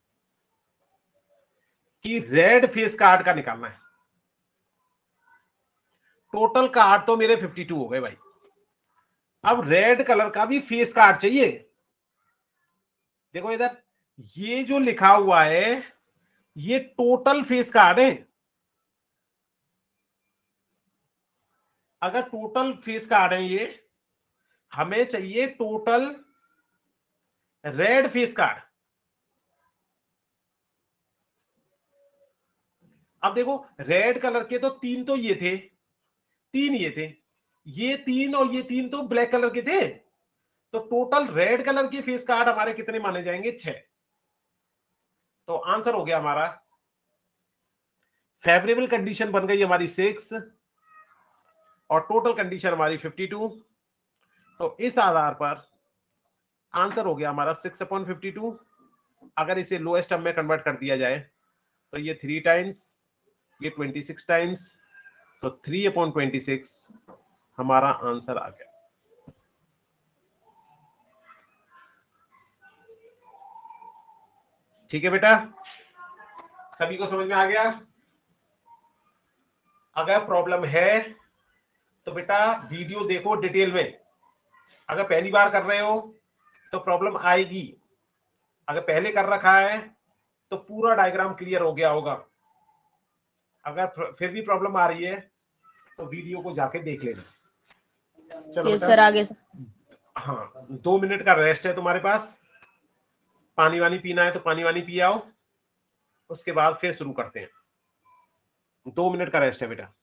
कि रेड फेस कार्ड का निकालना है। टोटल कार्ड तो मेरे बावन हो गए भाई। अब रेड कलर का भी फेस कार्ड चाहिए। देखो इधर ये जो लिखा हुआ है ये टोटल फेस कार्ड है। अगर टोटल फेस कार्ड है ये, हमें चाहिए टोटल रेड फेस कार्ड। अब देखो रेड कलर के तो तीन तो ये थे, तीन ये थे, ये तीन और ये तीन तो ब्लैक कलर के थे। तो टोटल रेड कलर के फेस कार्ड हमारे कितने माने जाएंगे? छह। तो आंसर हो गया हमारा, फेवरेबल कंडीशन बन गई हमारी सिक्स और टोटल कंडीशन हमारी फिफ्टी टू। तो इस आधार पर आंसर हो गया हमारा सिक्स अपॉन फिफ्टी टू। अगर इसे लोएस्ट टर्म में कन्वर्ट कर दिया जाए तो ये थ्री टाइम्स, ये ट्वेंटी सिक्स टाइम्स, तो थ्री अपॉन ट्वेंटी सिक्स हमारा आंसर आ गया। ठीक है बेटा, सभी को समझ में आ गया? अगर प्रॉब्लम है तो बेटा वीडियो देखो डिटेल में। अगर पहली बार कर रहे हो तो प्रॉब्लम आएगी, अगर पहले कर रखा है तो पूरा डायग्राम क्लियर हो गया होगा। अगर फिर भी प्रॉब्लम आ रही है तो वीडियो को जाके देख लेना। चलो यस बेटा, सर आगे सर। हाँ दो मिनट का रेस्ट है तुम्हारे पास। पानी वानी पीना है तो पानी वानी पी आओ, उसके बाद फिर शुरू करते हैं। दो मिनट का रेस्ट है बेटा।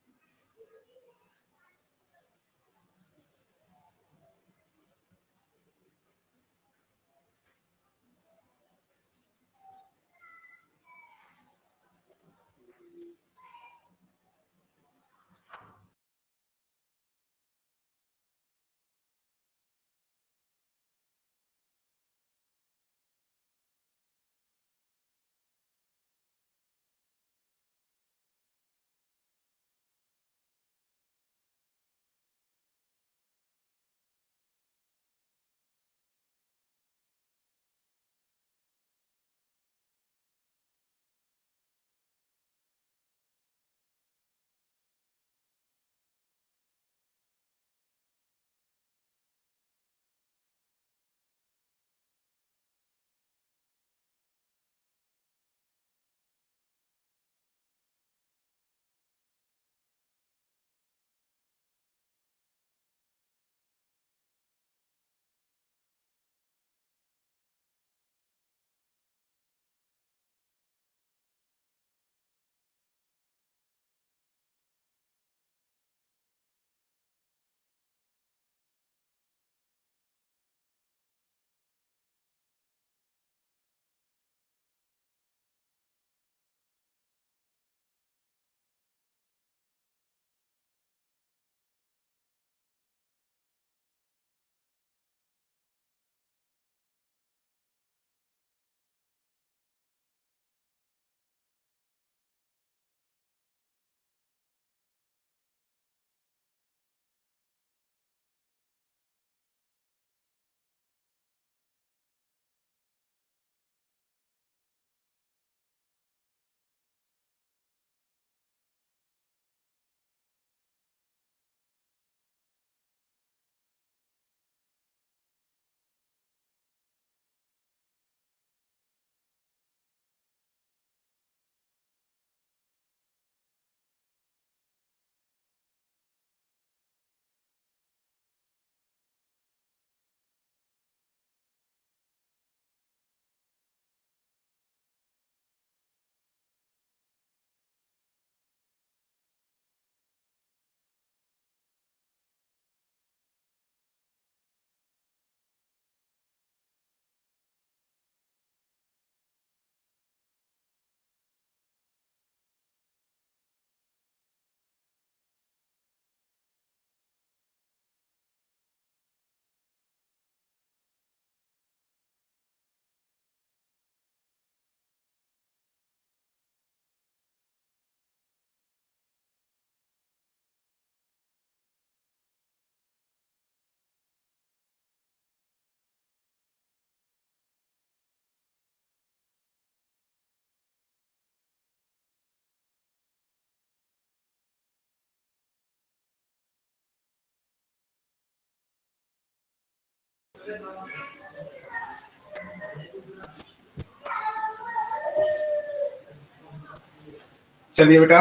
चलिए बेटा,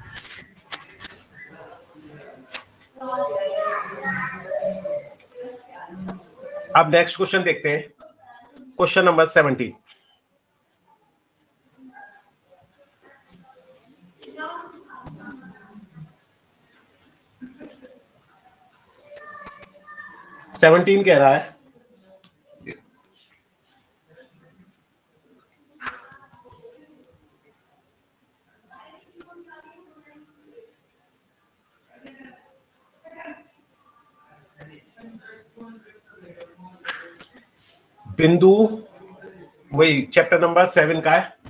अब नेक्स्ट क्वेश्चन देखते हैं, क्वेश्चन नंबर सेवेंटी। सेवनटीन कह रहा है बिंदु, वही चैप्टर नंबर सेवन का है।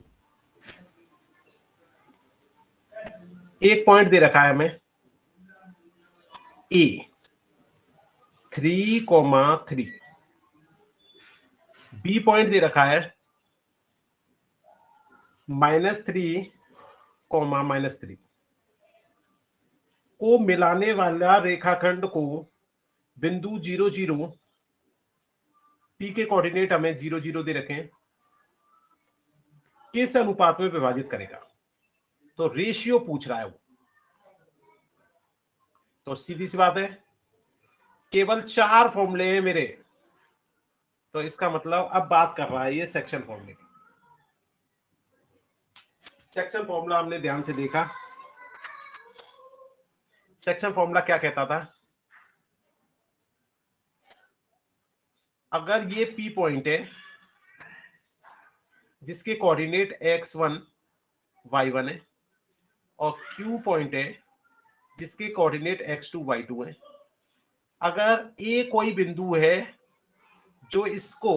एक पॉइंट दे रखा है हमें A three comma three, B point दे रखा है minus three comma minus three, को मिलाने वाला रेखाखंड को बिंदु जीरो जीरो, पी के कोऑर्डिनेट हमें जीरो जीरो दे रखे हैं, किस अनुपात में विभाजित करेगा। तो रेशियो पूछ रहा है वो, तो सीधी सी बात है, केवल चार फॉर्मूले हैं मेरे, तो इसका मतलब अब बात कर रहा है ये सेक्शन फॉर्मूले की। सेक्शन फॉर्मूला हमने ध्यान से देखा। सेक्शन फॉर्मूला क्या कहता था, अगर ये पी पॉइंट है जिसके coordinate x one y one है, और क्यू पॉइंट है जिसके coordinate x two y two है, अगर ए कोई बिंदु है जो इसको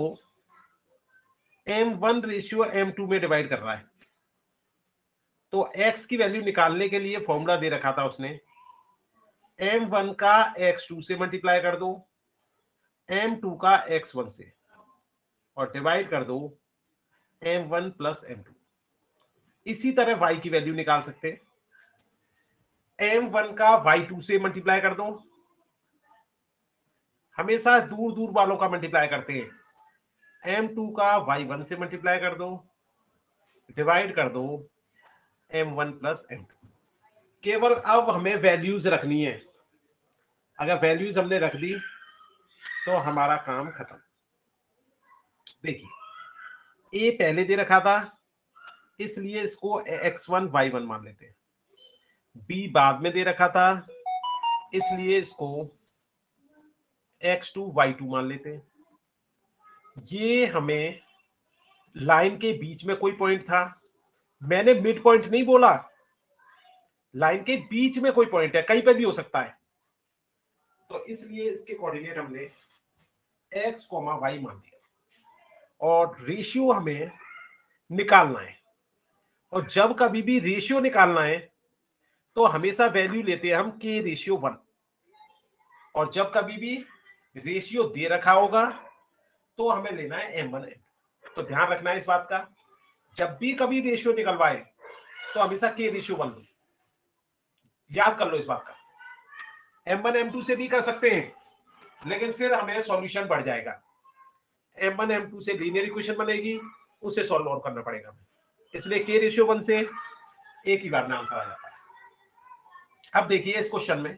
m one ratio m two में डिवाइड कर रहा है, तो x की वैल्यू निकालने के लिए फॉर्मूला दे रखा था उसने, एम वन का एक्स टू से मल्टीप्लाई कर दो, एम टू का एक्स वन से, और डिवाइड कर दो m one plus m two. इसी तरह y की वैल्यू निकाल सकते हैं, एम वन का वाई टू से मल्टीप्लाई कर दो, हमेशा दूर दूर वालों का मल्टीप्लाई करते हैं, एम टू का वाई वन से मल्टीप्लाई कर दो, डिवाइड कर दो m one plus m two. केवल अब हमें वैल्यूज रखनी है, अगर वैल्यूज हमने रख दी तो हमारा काम खत्म। देखिए, ए पहले दे रखा था इसलिए इसको एक्स वन वाई वन मान लेते हैं, बी बाद में दे रखा था इसलिए इसको एक्स टू वाई टू मान लेते हैं। ये हमें लाइन के बीच में कोई पॉइंट था, मैंने मिड पॉइंट नहीं बोला, लाइन के बीच में कोई पॉइंट है, कहीं पे भी हो सकता है, तो इसलिए इसके कोऑर्डिनेट हमने x, y मान दिया, और रेशियो हमें निकालना है। और जब कभी भी रेशियो निकालना है तो हमेशा वैल्यू लेते हैं हम k रेशियो वन, और जब कभी भी रेशियो दे रखा होगा तो हमें लेना है एम वन एम। तो ध्यान रखना है इस बात का, जब भी कभी रेशियो निकलवाए तो हमेशा के रेशियो वन लो, याद कर लो इस बात का। एम वन एम टू से भी कर सकते हैं, लेकिन फिर हमें सॉल्यूशन बढ़ जाएगा, एम वन एम टू से लीनियर इक्वेशन बनेगी, उसे सॉल्व और करना पड़ेगा, इसलिए के रेशियो वन से एक ही बार में आंसर आ जाता है। अब देखिए इस क्वेश्चन में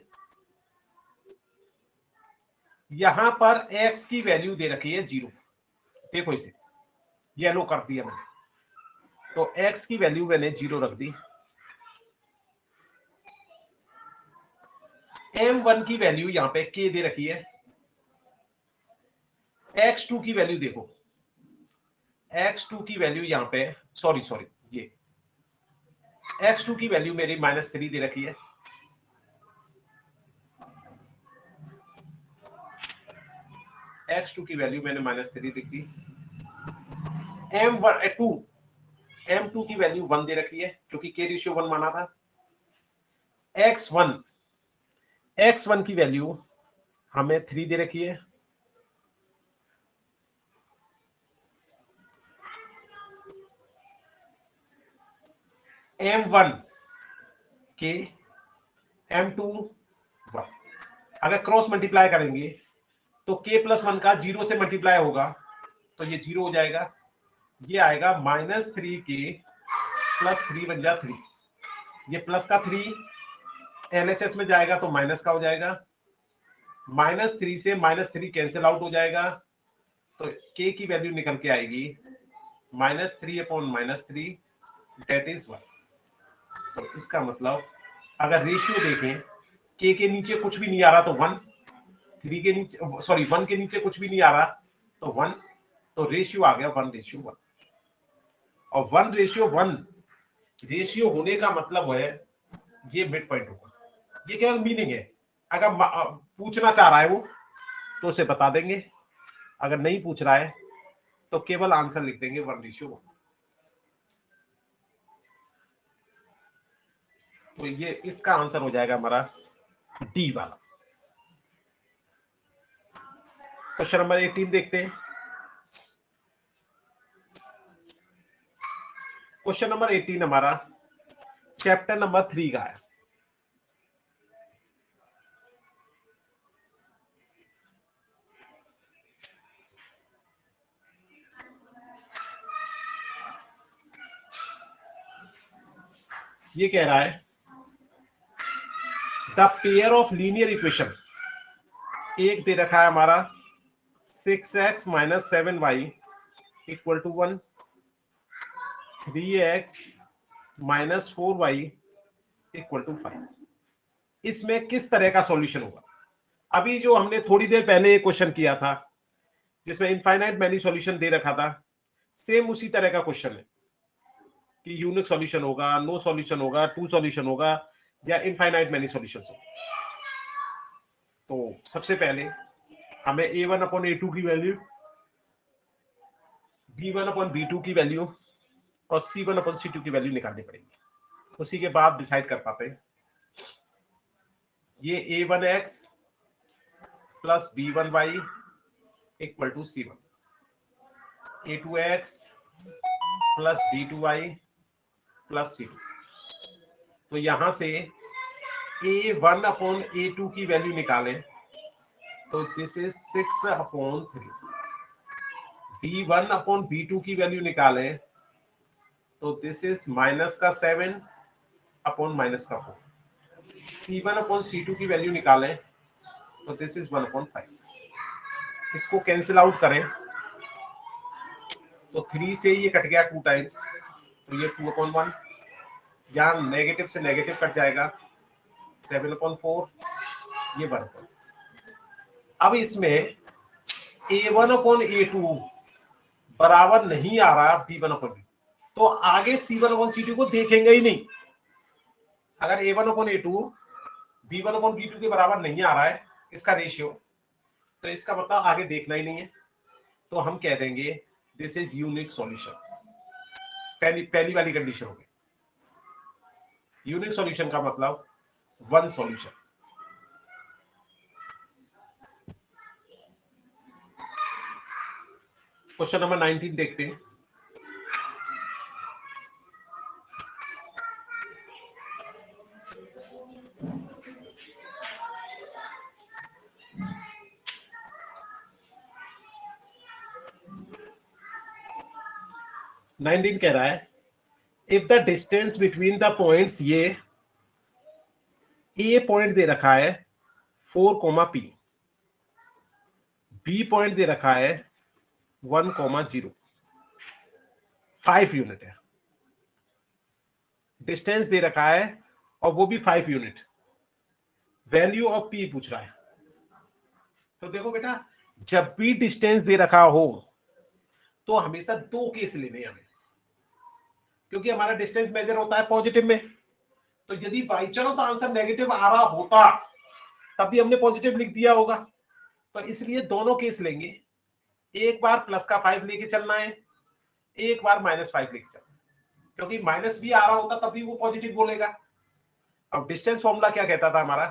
यहां पर x की वैल्यू दे रखी है जीरो, देखो इसे येलो कर दिया मैंने, तो x की वैल्यू मैंने जीरो रख दी, एम वन की वैल्यू यहां पे k दे रखी है, एक्स टू की वैल्यू देखो, एक्स टू की वैल्यू यहां पे सॉरी सॉरी ये एक्स टू की वैल्यू मेरी माइनस थ्री दे रखी है, एक्स टू की वैल्यू मैंने माइनस थ्री लिख दी, m one two m two की वैल्यू वन दे रखी है क्योंकि के रेशियो वन माना था, एक्स वन एक्स वन की वैल्यू हमें थ्री दे रखी है, m one k, m two one, अगर क्रॉस मल्टीप्लाई करेंगे तो k प्लस वन का जीरो से मल्टीप्लाई होगा तो ये जीरो हो जाएगा, ये आएगा minus three k plus three बन जा थ्री, ये प्लस का थ्री एलएचएस में जाएगा तो माइनस का हो जाएगा, माइनस थ्री से माइनस थ्री कैंसिल आउट हो जाएगा तो k की वैल्यू निकल के आएगी minus three upon minus three that is one. तो इसका मतलब अगर रेशियो देखें k के नीचे कुछ भी नहीं आ रहा तो वन, थ्री के नीचे सॉरी वन के नीचे कुछ भी नहीं आ रहा तो वन, तो रेशियो आ गया वन रेशियो वन। और वन रेशियो वन रेशियो होने का मतलब है ये मिड पॉइंट होगा, ये केवल मीनिंग है। अगर पूछना चाह रहा है वो तो उसे बता देंगे, अगर नहीं पूछ रहा है तो केवल आंसर लिख देंगे वन रेशियो वन। तो ये इसका आंसर हो जाएगा हमारा डी वाला। क्वेश्चन नंबर एटीन देखते हैं। क्वेश्चन नंबर एटीन हमारा चैप्टर नंबर थ्री का है। ये कह रहा है the pair of linear equation, एक दे रखा है हमारा six x minus seven y equal to one, three x minus four y equal to five. इसमें किस तरह का सॉल्यूशन होगा? अभी जो हमने थोड़ी देर पहले क्वेश्चन किया था जिसमें इनफाइनाइट मैनी सॉल्यूशन दे रखा था, सेम उसी तरह का क्वेश्चन है कि यूनिक सॉल्यूशन होगा, नो सॉल्यूशन होगा, टू सॉल्यूशन होगा या इनफाइनाइट मैनी सॉल्यूशंस होगा। तो सबसे पहले हमें a one upon a two की value, b one upon b two की वैल्यू और c one upon c two की वैल्यू निकालनी पड़ेगी, उसी के बाद डिसाइड कर पाते हैं। ये a one x plus B one y equal to c one, a two x plus B two Y plus C two. तो यहां से a one upon a two की वैल्यू निकालें तो this is six upon three, b one upon b two की वैल्यू निकालें तो दिस इज माइनस का सेवन अपॉन माइनस का four, c one upon c two की वैल्यू निकालें तो this is one upon five. इसको कैंसिल आउट करें तो थ्री से ये कट गया टू टाइम्स तो ये टू अपॉन वन, यहाँ नेगेटिव से नेगेटिव कट जाएगा, सेवन अपॉन फोर, ये वन अपॉन। अब इसमें a one upon a two बराबर नहीं आ रहा बी वन अपॉन बी, तो आगे c one upon c two को देखेंगे ही नहीं। अगर a one upon a two b one upon b two के बराबर नहीं आ रहा है इसका रेशियो, तो इसका मतलब आगे देखना ही नहीं है, तो हम कह देंगे दिस इज यूनिक सॉल्यूशन। पहली पहली वाली कंडीशन होगी। यूनिक सॉल्यूशन का मतलब one solution. Question number nineteen देखते हैं। नाइनटीन कह रहा है if the distance between the points, ये ए पॉइंट दे रखा है four comma P, B point दे रखा है one comma zero, five unit है, डिस्टेंस दे रखा है और वो भी five unit, value of P पूछ रहा है। तो देखो बेटा, जब भी डिस्टेंस दे रखा हो तो हमेशा दो केस लेने हैं हमें, क्योंकि हमारा डिस्टेंस मेजर होता है पॉजिटिव में। तो यदि बाई चांस आंसर नेगेटिव आ रहा होता तब भी हमने पॉजिटिव लिख दिया होगा, तो इसलिए दोनों केस लेंगे। एक बार प्लस का फाइव लेके चलना है, एक बार माइनस फाइव लेके चलना है, क्योंकि माइनस भी आ रहा होता तब भी वो पॉजिटिव बोलेगा। अब डिस्टेंस फॉर्मूला क्या कहता था हमारा,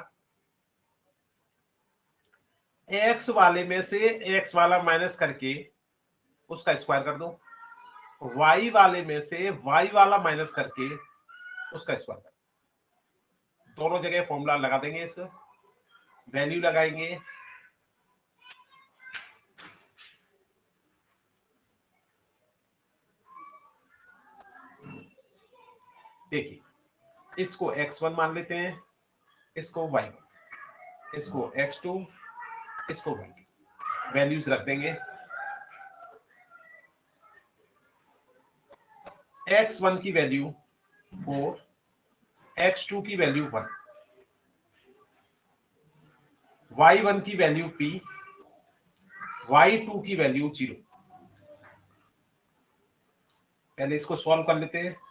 एक्स वाले में से एक्स वाला माइनस करके उसका स्क्वायर कर दो, y वाले में से y वाला माइनस करके उसका स्क्वायर कर दो। दोनों जगह फॉर्मूला लगा देंगे, इसका वैल्यू लगाएंगे देखिए इसको एक्स वन मान लेते हैं, इसको वाई वन, इसको एक्स टू, इसको वाई टू, वैल्यूज रख देंगे। एक्स वन की वैल्यू फोर, एक्स टू की वैल्यू वन, वाई वन की वैल्यू पी, वाई टू की वैल्यू जीरो। पहले इसको सॉल्व कर लेते हैं।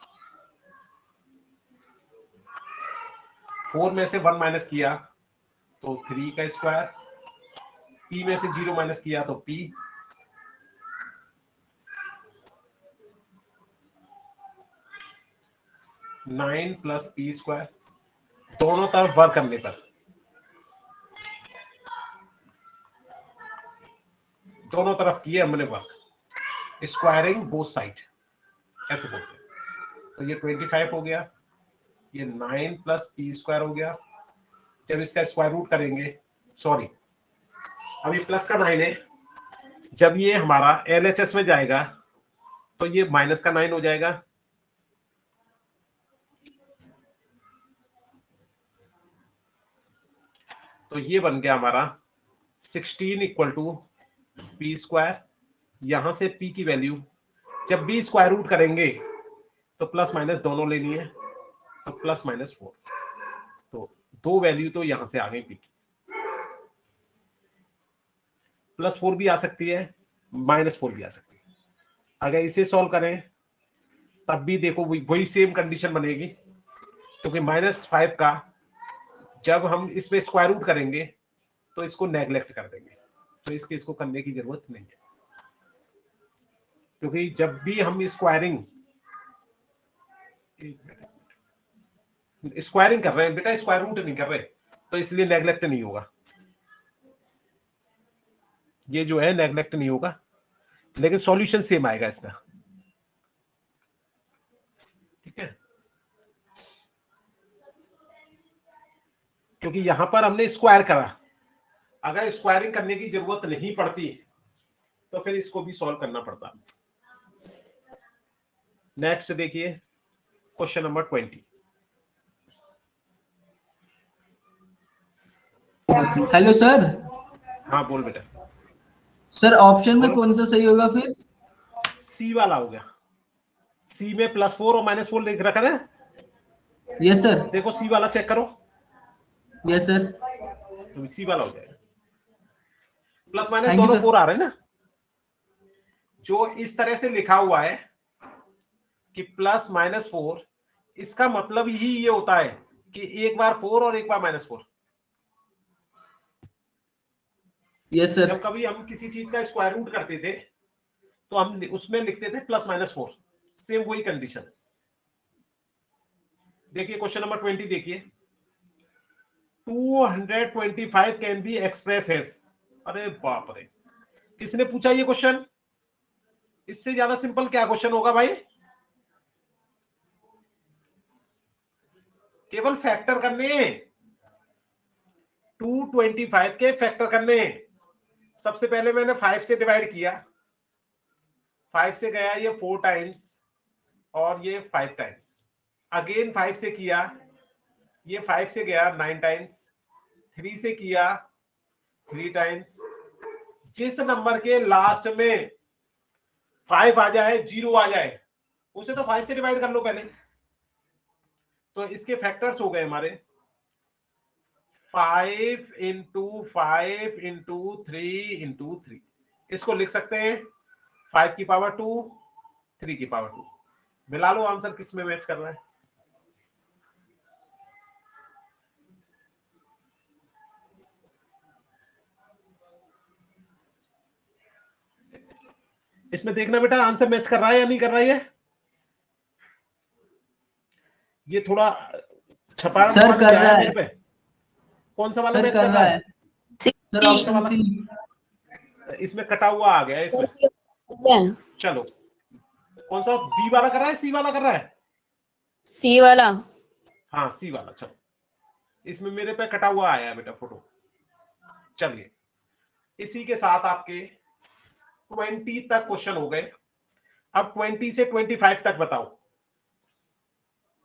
फोर में से वन माइनस किया तो थ्री का स्क्वायर, पी में से जीरो माइनस किया तो P, nine plus P square, दोनों तरफ वर्क करने पर, दोनों तरफ किए हमने वर्क, स्क्वायरिंग बोथ साइड ऐसे बोलते हैं। तो ये ट्वेंटी फाइव हो गया, ये नाइन प्लस पी स्क्वायर हो गया। जब इसका स्क्वायर रूट करेंगे, सॉरी अब ये प्लस का नाइन है, जब ये हमारा एल एच एस में जाएगा तो ये माइनस का नाइन हो जाएगा। तो ये बन गया हमारा sixteen equal to P square. यहां से पी की वैल्यू जब भी स्क्वायर रूट करेंगे तो प्लस माइनस दोनों लेनी है, तो प्लस माइनस फोर, तो दो वैल्यू तो यहां से आ गई पी की। प्लस फोर भी आ सकती है, माइनस फोर भी आ सकती है। अगर इसे सॉल्व करें तब भी देखो वही सेम कंडीशन बनेगी, क्योंकि माइनस फाइव का जब हम इसमें स्क्वायर रूट करेंगे तो इसको नेग्लेक्ट कर देंगे, तो इसके इसको करने की जरूरत नहीं है। क्योंकि जब भी हम स्क्वायरिंग स्क्वायरिंग कर रहे हैं बेटा, स्क्वायर रूट नहीं कर रहे, तो इसलिए नेग्लेक्ट नहीं होगा, ये जो है नेग्लेक्ट नहीं होगा, लेकिन सॉल्यूशन सेम आएगा इसका। ठीक है, क्योंकि यहां पर हमने स्क्वायर करा, अगर स्क्वायरिंग करने की जरूरत नहीं पड़ती तो फिर इसको भी सॉल्व करना पड़ता। नेक्स्ट देखिए question number twenty. Hello sir. हाँ बोल बेटा। सर ऑप्शन में कौन सा सही होगा फिर? सी वाला हो गया, सी में प्लस फोर और माइनस फोर लिख रखा है। Yes sir. देखो सी वाला चेक करो। Yes sir. तो सी वाला हो जाएगा, प्लस माइनस दोनों फोर आ रहे हैं ना। जो इस तरह से लिखा हुआ है कि प्लस माइनस फोर, इसका मतलब ही ये होता है कि एक बार फोर और एक बार माइनस फोर। Yes sir. जब कभी हम किसी चीज का स्क्वायर रूट करते थे तो हम उसमें लिखते थे प्लस माइनस फोर, सेम वही कंडीशन। देखिए क्वेश्चन नंबर ट्वेंटी देखिए, two hundred twenty five can be express as, अरे बाप रे, किसने पूछा ये क्वेश्चन? इससे ज्यादा सिंपल क्या क्वेश्चन होगा भाई? केवल फैक्टर करने, टू ट्वेंटी फाइव के फैक्टर करने। सबसे पहले मैंने फाइव से डिवाइड किया, फाइव से गया ये फोर टाइम्स और ये फाइव टाइम्स, अगेन फाइव से किया, ये फाइव से गया नाइन टाइम्स, थ्री से किया थ्री टाइम्स। जिस नंबर के लास्ट में फाइव आ जाए, जीरो आ जाए, उसे तो फाइव से डिवाइड कर लो पहले। तो इसके फैक्टर्स हो गए हमारे five into five into three into three. इसको लिख सकते हैं फाइव की पावर टू, थ्री की पावर टू। मिला लो आंसर किस में मैच कर रहा है। इसमें देखना बेटा आंसर मैच कर रहा है या नहीं कर रहा है। ये थोड़ा छपा सर कर रहा है। पे कौन सा वाला सर मैच कर रहा है? Sir option C. इसमें कटा हुआ आ गया इसमें। चलो कौन सा, बी वाला कर रहा है सी वाला कर रहा है? सी वाला। हाँ सी वाला। चलो इसमें मेरे पे कटा हुआ आया है बेटा फोटो। चलिए इसी के साथ आपके ट्वेंटी तक क्वेश्चन हो गए। अब ट्वेंटी से ट्वेंटी फाइव तक बताओ।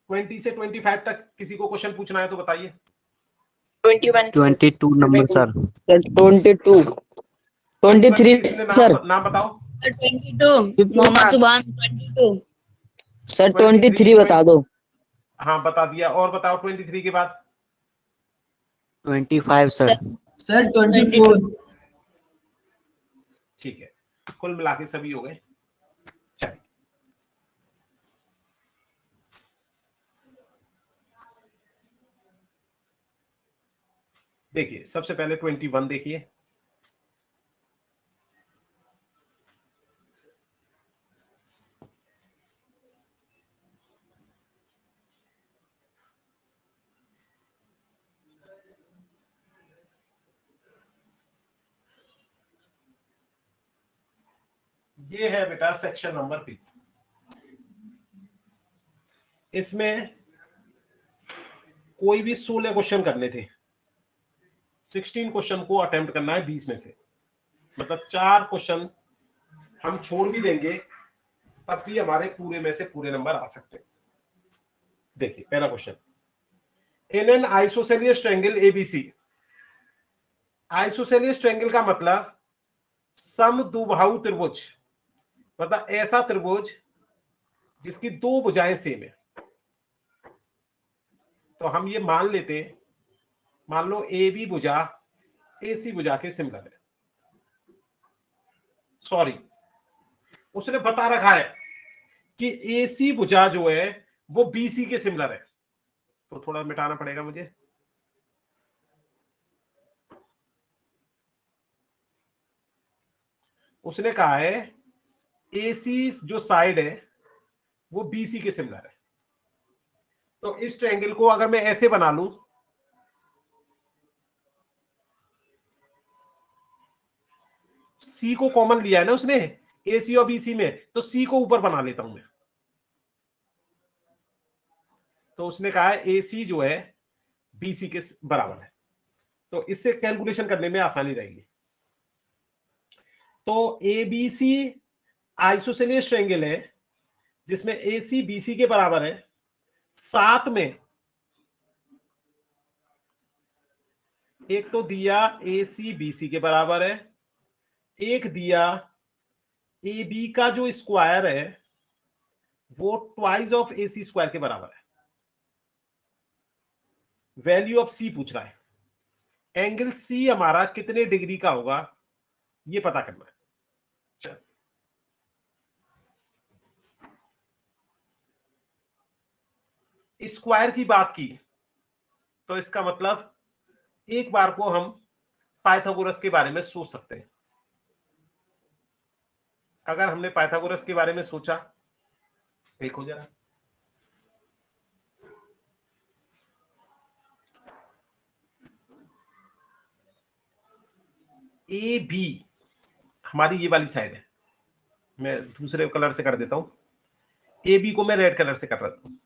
ट्वेंटी से ट्वेंटी फाइव तक किसी को क्वेश्चन पूछना है तो बताइए। Twenty one twenty two number sir. Twenty two twenty three किसने नाम सर। नाम बताओ। Twenty two Mohammad Subhan twenty two. Sir twenty three बता दो। हाँ बता दिया, और बताओ ट्वेंटी थ्री के बाद। Twenty five sir. Sir twenty four. ठीक है, कुल मिला के सभी हो गए। चलिए देखिए, सबसे पहले ट्वेंटी वन देखिए। ये है बेटा सेक्शन नंबर बी। इसमें कोई भी सोलह क्वेश्चन करने थे, सोलह क्वेश्चन को अटेम्प्ट करना है बीस में से, मतलब चार क्वेश्चन हम छोड़ भी देंगे तब भी हमारे पूरे में से पूरे नंबर आ सकते हैं। देखिए पहला question, in an isosceles triangle ABC. Isosceles triangle का मतलब समद्विबाहु त्रिभुज, मतलब ऐसा त्रिभुज जिसकी दो भुजाएं सेम है। तो हम ये मान लेते, मान लो ए बी भुजा ए सी भुजा के सिमिलर है। सॉरी, उसने बता रखा है कि ए सी भुजा जो है वो बी सी के सिमिलर है, तो थोड़ा मिटाना पड़ेगा मुझे। उसने कहा है ए सी जो साइड है वो बी सी के सिमिलर है। तो इस ट्रायंगल को अगर मैं ऐसे बना लूं, सी को कॉमन लिया है ना उसने ए सी और बी सी में, तो सी को ऊपर बना लेता हूं मैं। तो उसने कहा है ए सी जो है बी सी के बराबर है, तो इससे कैलकुलेशन करने में आसानी रहेगी। तो A B C isosceles triangle है जिसमें ए सी बी सी के बराबर है, साथ में एक तो दिया ए सी बी सी के बराबर है, एक दिया ए बी का जो स्क्वायर है वो twice of A C square के बराबर है। वैल्यू ऑफ सी पूछ रहा है, एंगल सी हमारा कितने डिग्री का होगा ये पता करना है। स्क्वायर की बात की तो इसका मतलब एक बार को हम पाइथागोरस के बारे में सोच सकते हैं। अगर हमने पाइथागोरस के बारे में सोचा, देखो जरा, ए बी हमारी ये वाली साइड है, मैं दूसरे कलर से कर देता हूं, ए बी को मैं रेड कलर से कर रहा हूं।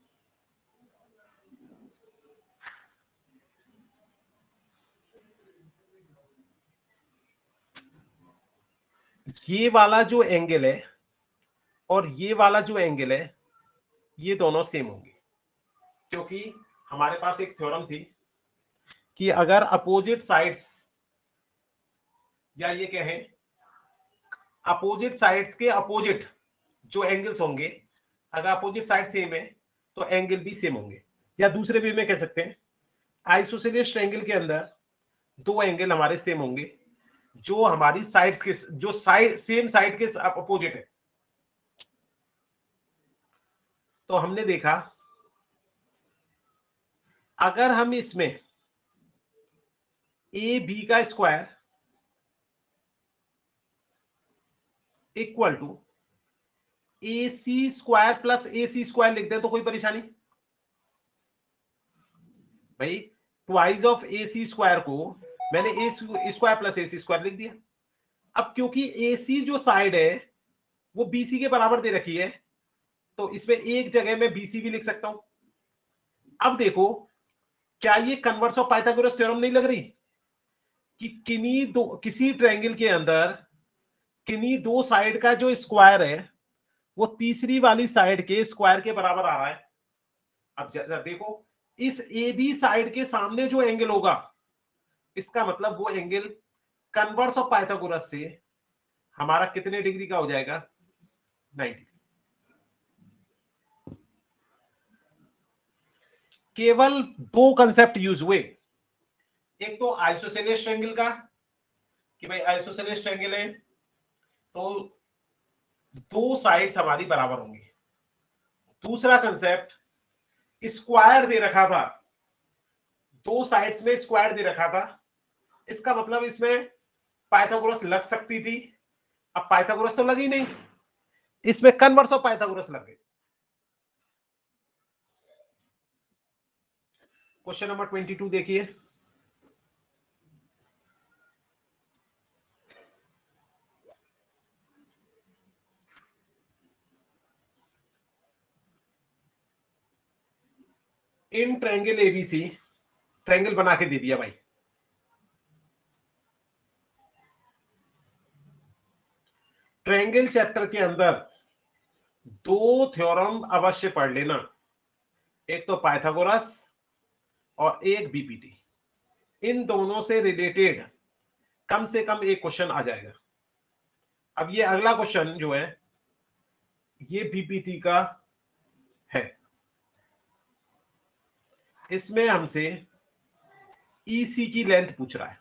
ये वाला जो एंगल है और ये वाला जो एंगल है ये दोनों सेम होंगे, क्योंकि हमारे पास एक थ्योरम थी कि अगर अपोजिट साइड्स, या ये कहें अपोजिट साइड्स के अपोजिट जो एंगल्स होंगे, अगर अपोजिट साइड सेम है तो एंगल भी सेम होंगे। या दूसरे वे में कह सकते हैं आइसोसेलियस ट्रायंगल के अंदर दो एंगल हमारे सेम होंगे जो हमारी साइड्स के, जो साइड सेम साइड के अपोजिट है। तो हमने देखा अगर हम इसमें ए बी का square equal to A C square plus A C square लिख दें तो कोई परेशानी? भाई twice of A C square को मैंने A square plus A C square लिख दिया। अब क्योंकि ए सी जो साइड है वो बी सी के बराबर दे रखी है, तो इसमें एक जगह में बी सी भी लिख सकता हूं। अब देखो, क्या ये कन्वर्स ऑफ पाइथागोरस थ्योरम नहीं लग रही कि किन्हीं दो, किसी ट्रायंगल के अंदर किन्हीं दो साइड का जो स्क्वायर है वो तीसरी वाली साइड के स्क्वायर के बराबर आ रहा है। अब जरा देखो, इस ए बी साइड के सामने जो एंगल होगा, इसका मतलब वो एंगल कन्वर्स ऑफ पाइथागोरस से हमारा कितने डिग्री का हो जाएगा? नाइंटी। केवल दो कंसेप्ट यूज हुए, एक तो आइसोसेलेस ट्रायंगल का कि भाई आइसोसेलेस ट्रायंगल है तो दो साइड्स हमारी बराबर होंगी। दूसरा कंसेप्ट स्क्वायर दे रखा था, दो साइड्स में स्क्वायर दे रखा था, इसका मतलब इसमें पाइथागोरस लग सकती थी। अब पाइथागोरस तो लगी नहीं, इसमें कन्वर्स ऑफ पाइथागोरस लग गई। क्वेश्चन नंबर ट्वेंटी टू देखिए। इन ट्रायंगल एबीसी, ट्रायंगल बना के दे दिया भाई। ट्रायंगल चैप्टर के अंदर दो थ्योरम अवश्य पढ़ लेना, एक तो पाइथागोरस और एक बीपीटी। इन दोनों से रिलेटेड कम से कम एक क्वेश्चन आ जाएगा। अब ये अगला क्वेश्चन जो है ये बीपीटी का है। इसमें हमसे ईसी की लेंथ पूछ रहा है।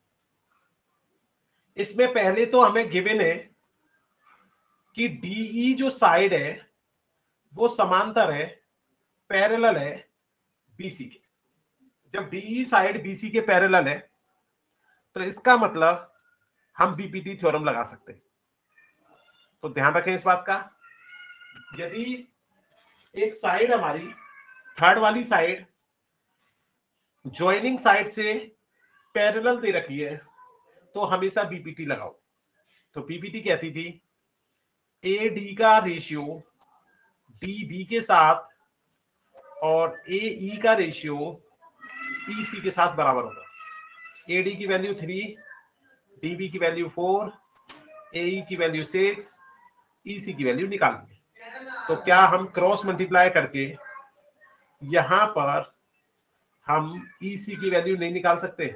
इसमें पहले तो हमें गिवन है कि डीई जो साइड है वो समांतर है, पैरेलल है बीसी के। जब डीई साइड बीसी के पैरेलल है तो इसका मतलब हम बीपीटी थ्योरम लगा सकते हैं। तो ध्यान रखें इस बात का, यदि एक साइड हमारी थर्ड वाली साइड ज्वाइनिंग साइड से पैरेलल दे रखी है तो हमेशा बीपीटी लगाओ। तो बीपीटी कहती थी ए डी का रेशियो डी बी के साथ और ए ई का रेशियो ई सी के साथ बराबर होगा। ए डी की वैल्यू थ्री, डी बी की वैल्यू फोर, ए ई की वैल्यू सिक्स, ई सी की वैल्यू निकालेंगे। तो क्या हम क्रॉस मल्टीप्लाई करके यहां पर हम ई सी की वैल्यू नहीं निकाल सकते?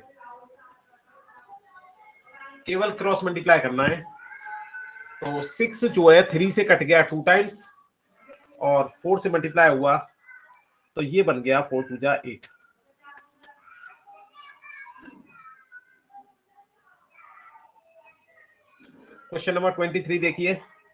केवल क्रॉस मल्टीप्लाई करना है। तो सिक्स जो है थ्री से कट गया टू टाइम्स और फोर से मल्टीप्लाई हुआ तो ये बन गया फोर टू जा eight. Question number twenty three देखिए।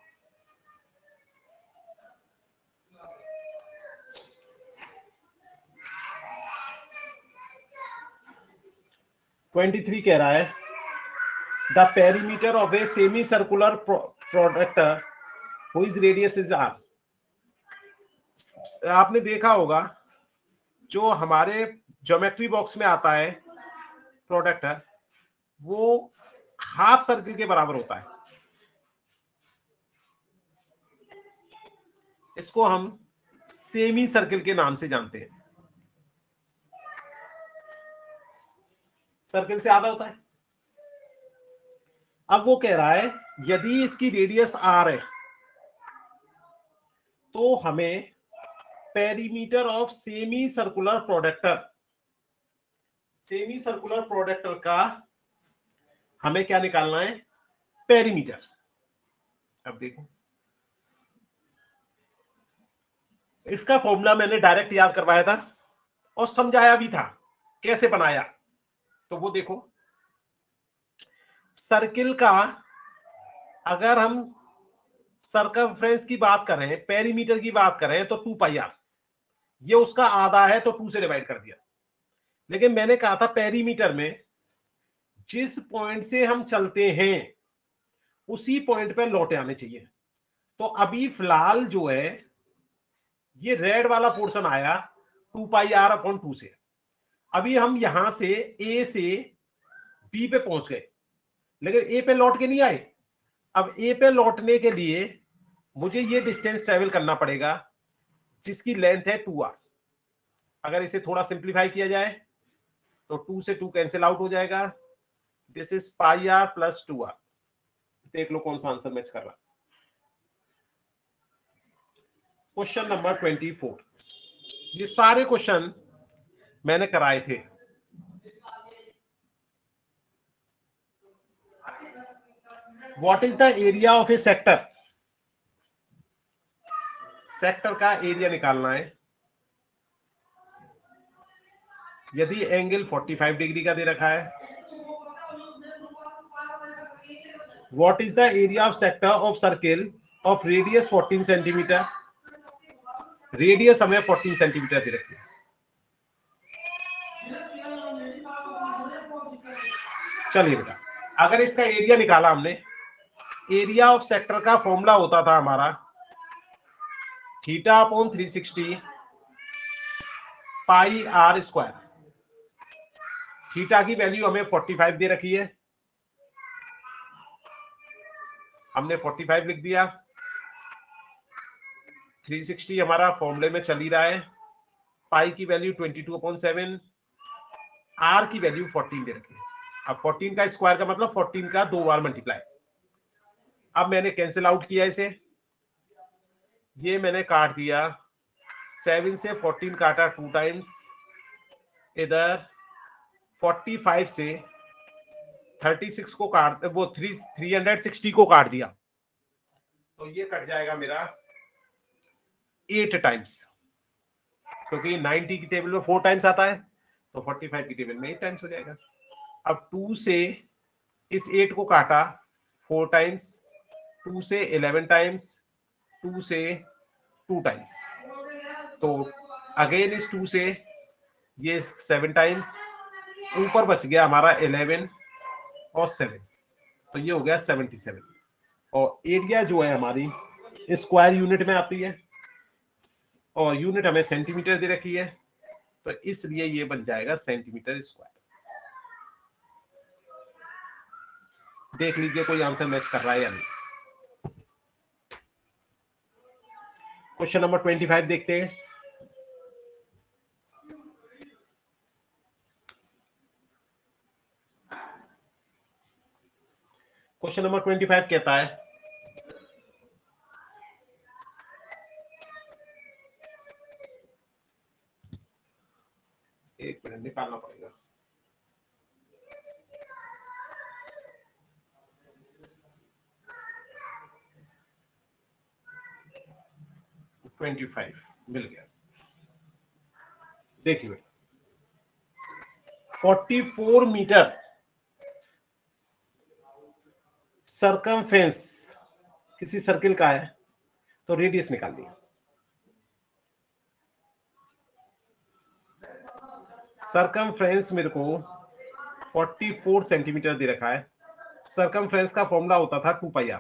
ट्वेंटी थ्री कह रहा है the perimeter of a semi circular protractor whose radius is R. आपने देखा होगा जो हमारे ज्योमेट्री बॉक्स में आता है प्रोडक्टर वो हाफ सर्किल के बराबर होता है। इसको हम सेमी सर्किल के नाम से जानते हैं। सर्किल से आधा होता है। अब वो कह रहा है यदि इसकी रेडियस आर है तो हमें perimeter of semi circular protractor, semi circular protractor का हमें क्या निकालना है? पेरीमीटर। अब देखो इसका फॉर्मूला मैंने डायरेक्ट याद करवाया था और समझाया भी था कैसे बनाया। तो वो देखो सर्किल का अगर हम सर्कमफ्रेंस की बात करें, पेरीमीटर की बात करें तो टू पाई आर, ये उसका आधा है तो टू से डिवाइड कर दिया। लेकिन मैंने कहा था पेरीमीटर में जिस पॉइंट से हम चलते हैं उसी पॉइंट पे लौटे आने चाहिए। तो अभी फिलहाल जो है ये रेड वाला पोर्शन आया two pi R upon two से। अभी हम यहां से ए से बी पे पहुंच गए लेकिन ए पे लौट के नहीं आए। अब ए पे लौटने के लिए मुझे ये डिस्टेंस ट्रेवल करना पड़ेगा जिसकी लेंथ है टू आर। अगर इसे थोड़ा सिंप्लीफाई किया जाए तो टू से टू कैंसिल आउट हो जाएगा। This is pi R plus two R. देख लो कौन सा आंसर मैच कर रहा है। क्वेश्चन नंबर ट्वेंटी फोर ये सारे क्वेश्चन मैंने कराए थे। What is the area of a sector? Sector का एरिया निकालना है। यदि एंगल पैंतालीस डिग्री का दे रखा है, what is the area of sector of circle of radius चौदह सेंटीमीटर? रेडियस हमें चौदह सेंटीमीटर दे रखी है। चलिए बेटा, अगर इसका एरिया निकाला हमने, एरिया ऑफ सेक्टर का फॉर्मूला होता था हमारा theta upon three sixty pi are square. Theta की वैल्यू हमें पैंतालीस दे रखी है, हमने पैंतालीस लिख दिया। थ्री सिक्सटी हमारा फॉर्मूले में चल ही रहा है। पाई की वैल्यू बाईस अपॉन सेवन, आर की वैल्यू चौदह दे रखी है। अब चौदह का स्क्वायर का मतलब चौदह का दो बार मल्टीप्लाई। अब मैंने कैंसिल आउट किया इसे, ये मैंने काट दिया, सेवन से चौदह काटा टू टाइम्स, इधर पैंतालीस से छत्तीस को काट वो थ्री थ्री हंड्रेड सिक्सटी को काट दिया, तो ये कट जाएगा मेरा एट टाइम्स, क्योंकि नब्बे की टेबल में फोर टाइम्स आता है, तो पैंतालीस की टेबल में एट टाइम्स हो जाएगा। अब टू से इस एट को काटा फोर टाइम्स, टू से इलेवन टाइम्स, टू से टू टाइम्स, तो अगेन इस टू से ये सेवन टाइम्स, ऊपर बच गया हमारा इलेवन और सेवन, तो ये हो गया सेवेंटी सेवन। और एरिया जो है हमारी स्क्वायर यूनिट में आती है, और यूनिट हमें सेंटीमीटर दे रखी है, तो इसलिए ये बन जाएगा सेंटीमीटर स्क्वायर। देख लीजिए कोई आंसर मैच कर रहा है या नहीं। क्वेश्चन नंबर पच्चीस देखते हैं। क्वेश्चन नंबर पच्चीस कहता है, एक मिनट निकालना पड़ेगा। पच्चीस मिल गया। देखिए चौवालीस मीटर सरकमफेरेंस किसी सर्किल का है, तो रेडियस निकाल दिया। सरकमफ्रेंस मेरे को चौवालीस सेंटीमीटर दे रखा है। सरकमफ्रेंस का फॉर्मूला होता था two pi are.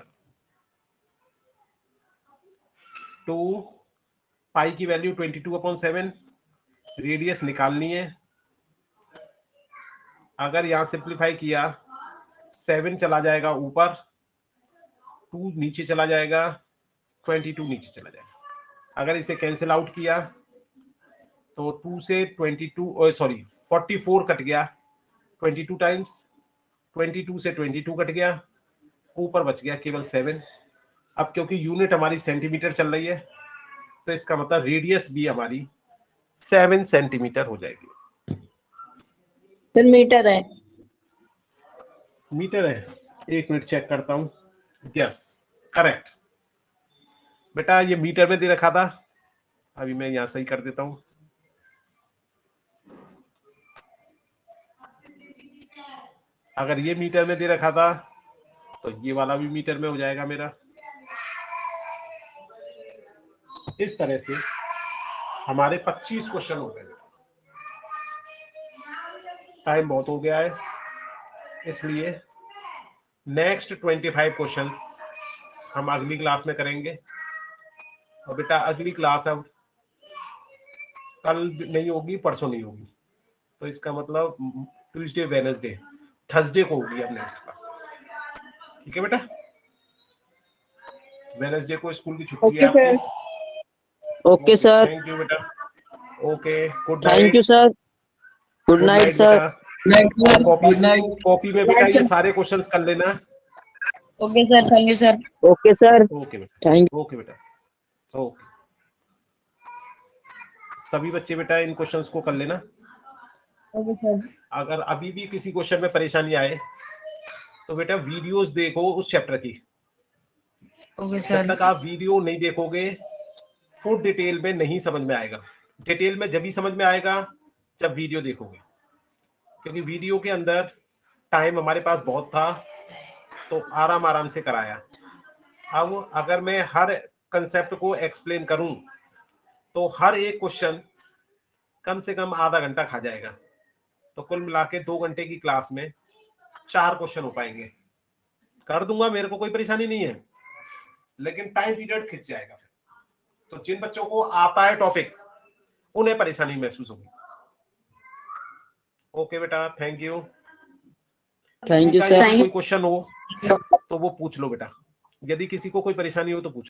Two pi की वैल्यू बाईस अपॉन सेवन, रेडियस निकालनी है। अगर यहां सिंप्लीफाई किया, सेवन चला जाएगा ऊपर, टू नीचे चला जाएगा, बाईस नीचे चला जाएगा। अगर इसे कैंसिल आउट किया तो टू से बाईस सॉरी चौवालीस कट गया बाईस टाइम्स, बाईस से बाईस कट गया, ऊपर बच गया केवल सेवन। अब क्योंकि यूनिट हमारी सेंटीमीटर चल रही है, तो इसका मतलब रेडियस भी हमारी सेवन सेंटीमीटर हो जाएगी। सर मीटर है। मीटर है, एक मिनट चेक करता हूं। यस करेक्ट बेटा, ये मीटर में दे रखा था, अभी मैं यहां सही कर देता हूं। अगर ये मीटर में दे रखा था, तो ये वाला भी मीटर में हो जाएगा मेरा। इस तरह से हमारे पच्चीस क्वेश्चन हो गए। टाइम बहुत हो गया है, इसलिए नेक्स्ट पच्चीस क्वेश्चंस हम अगली क्लास में करेंगे। और बेटा अगली क्लास अब कल नहीं होगी, परसों नहीं होगी, तो इसका मतलब ट्यूसडे, वेडनेसडे, थर्सडे को होगी अब नेक्स्ट क्लास। ठीक है बेटा, वेडनेसडे को स्कूल की छुट्टी है आपकी। ओके सर, थैंक यू बेटा। Okay, good thank you sir, good night sir. Copy copy में बेटा ये सारे क्वेश्चंस कर लेना। Okay sir, thank you sir. Okay sir, okay बेटा, थैंक ओके बेटा, ओके। सभी बच्चे बेटा इन क्वेश्चंस को कर लेना। Okay sir. अगर अभी भी किसी क्वेश्चन में परेशानी आए तो बेटा वीडियोस देखो उस चैप्टर की। ओके जब सर। तक आप वीडियो नहीं देखोगे फुल डिटेल में नहीं समझ में आएगा। डिटेल में जब भी समझ में आएगा जब वीडियो देखोगे, क्योंकि वीडियो के अंदर टाइम हमारे पास बहुत था तो आराम आराम से कराया। अब अगर मैं हर कंसेप्ट को एक्सप्लेन करूं तो हर एक क्वेश्चन कम से कम आधा घंटा खा जाएगा। तो कुल मिला के दो घंटे की क्लास में चार क्वेश्चन हो पाएंगे। कर दूंगा, मेरे को कोई परेशानी नहीं है, लेकिन टाइम पीरियड खिंच जाएगा फिर। तो जिन बच्चों को आता है टॉपिक उन्हें परेशानी महसूस होगी। ओके बेटा, थैंक यू। थैंक यू बेटा, सर। यदि कोई क्वेश्चन हो तो वो पूछ लो बेटा। यदि किसी को कोई परेशानी हो तो पूछो।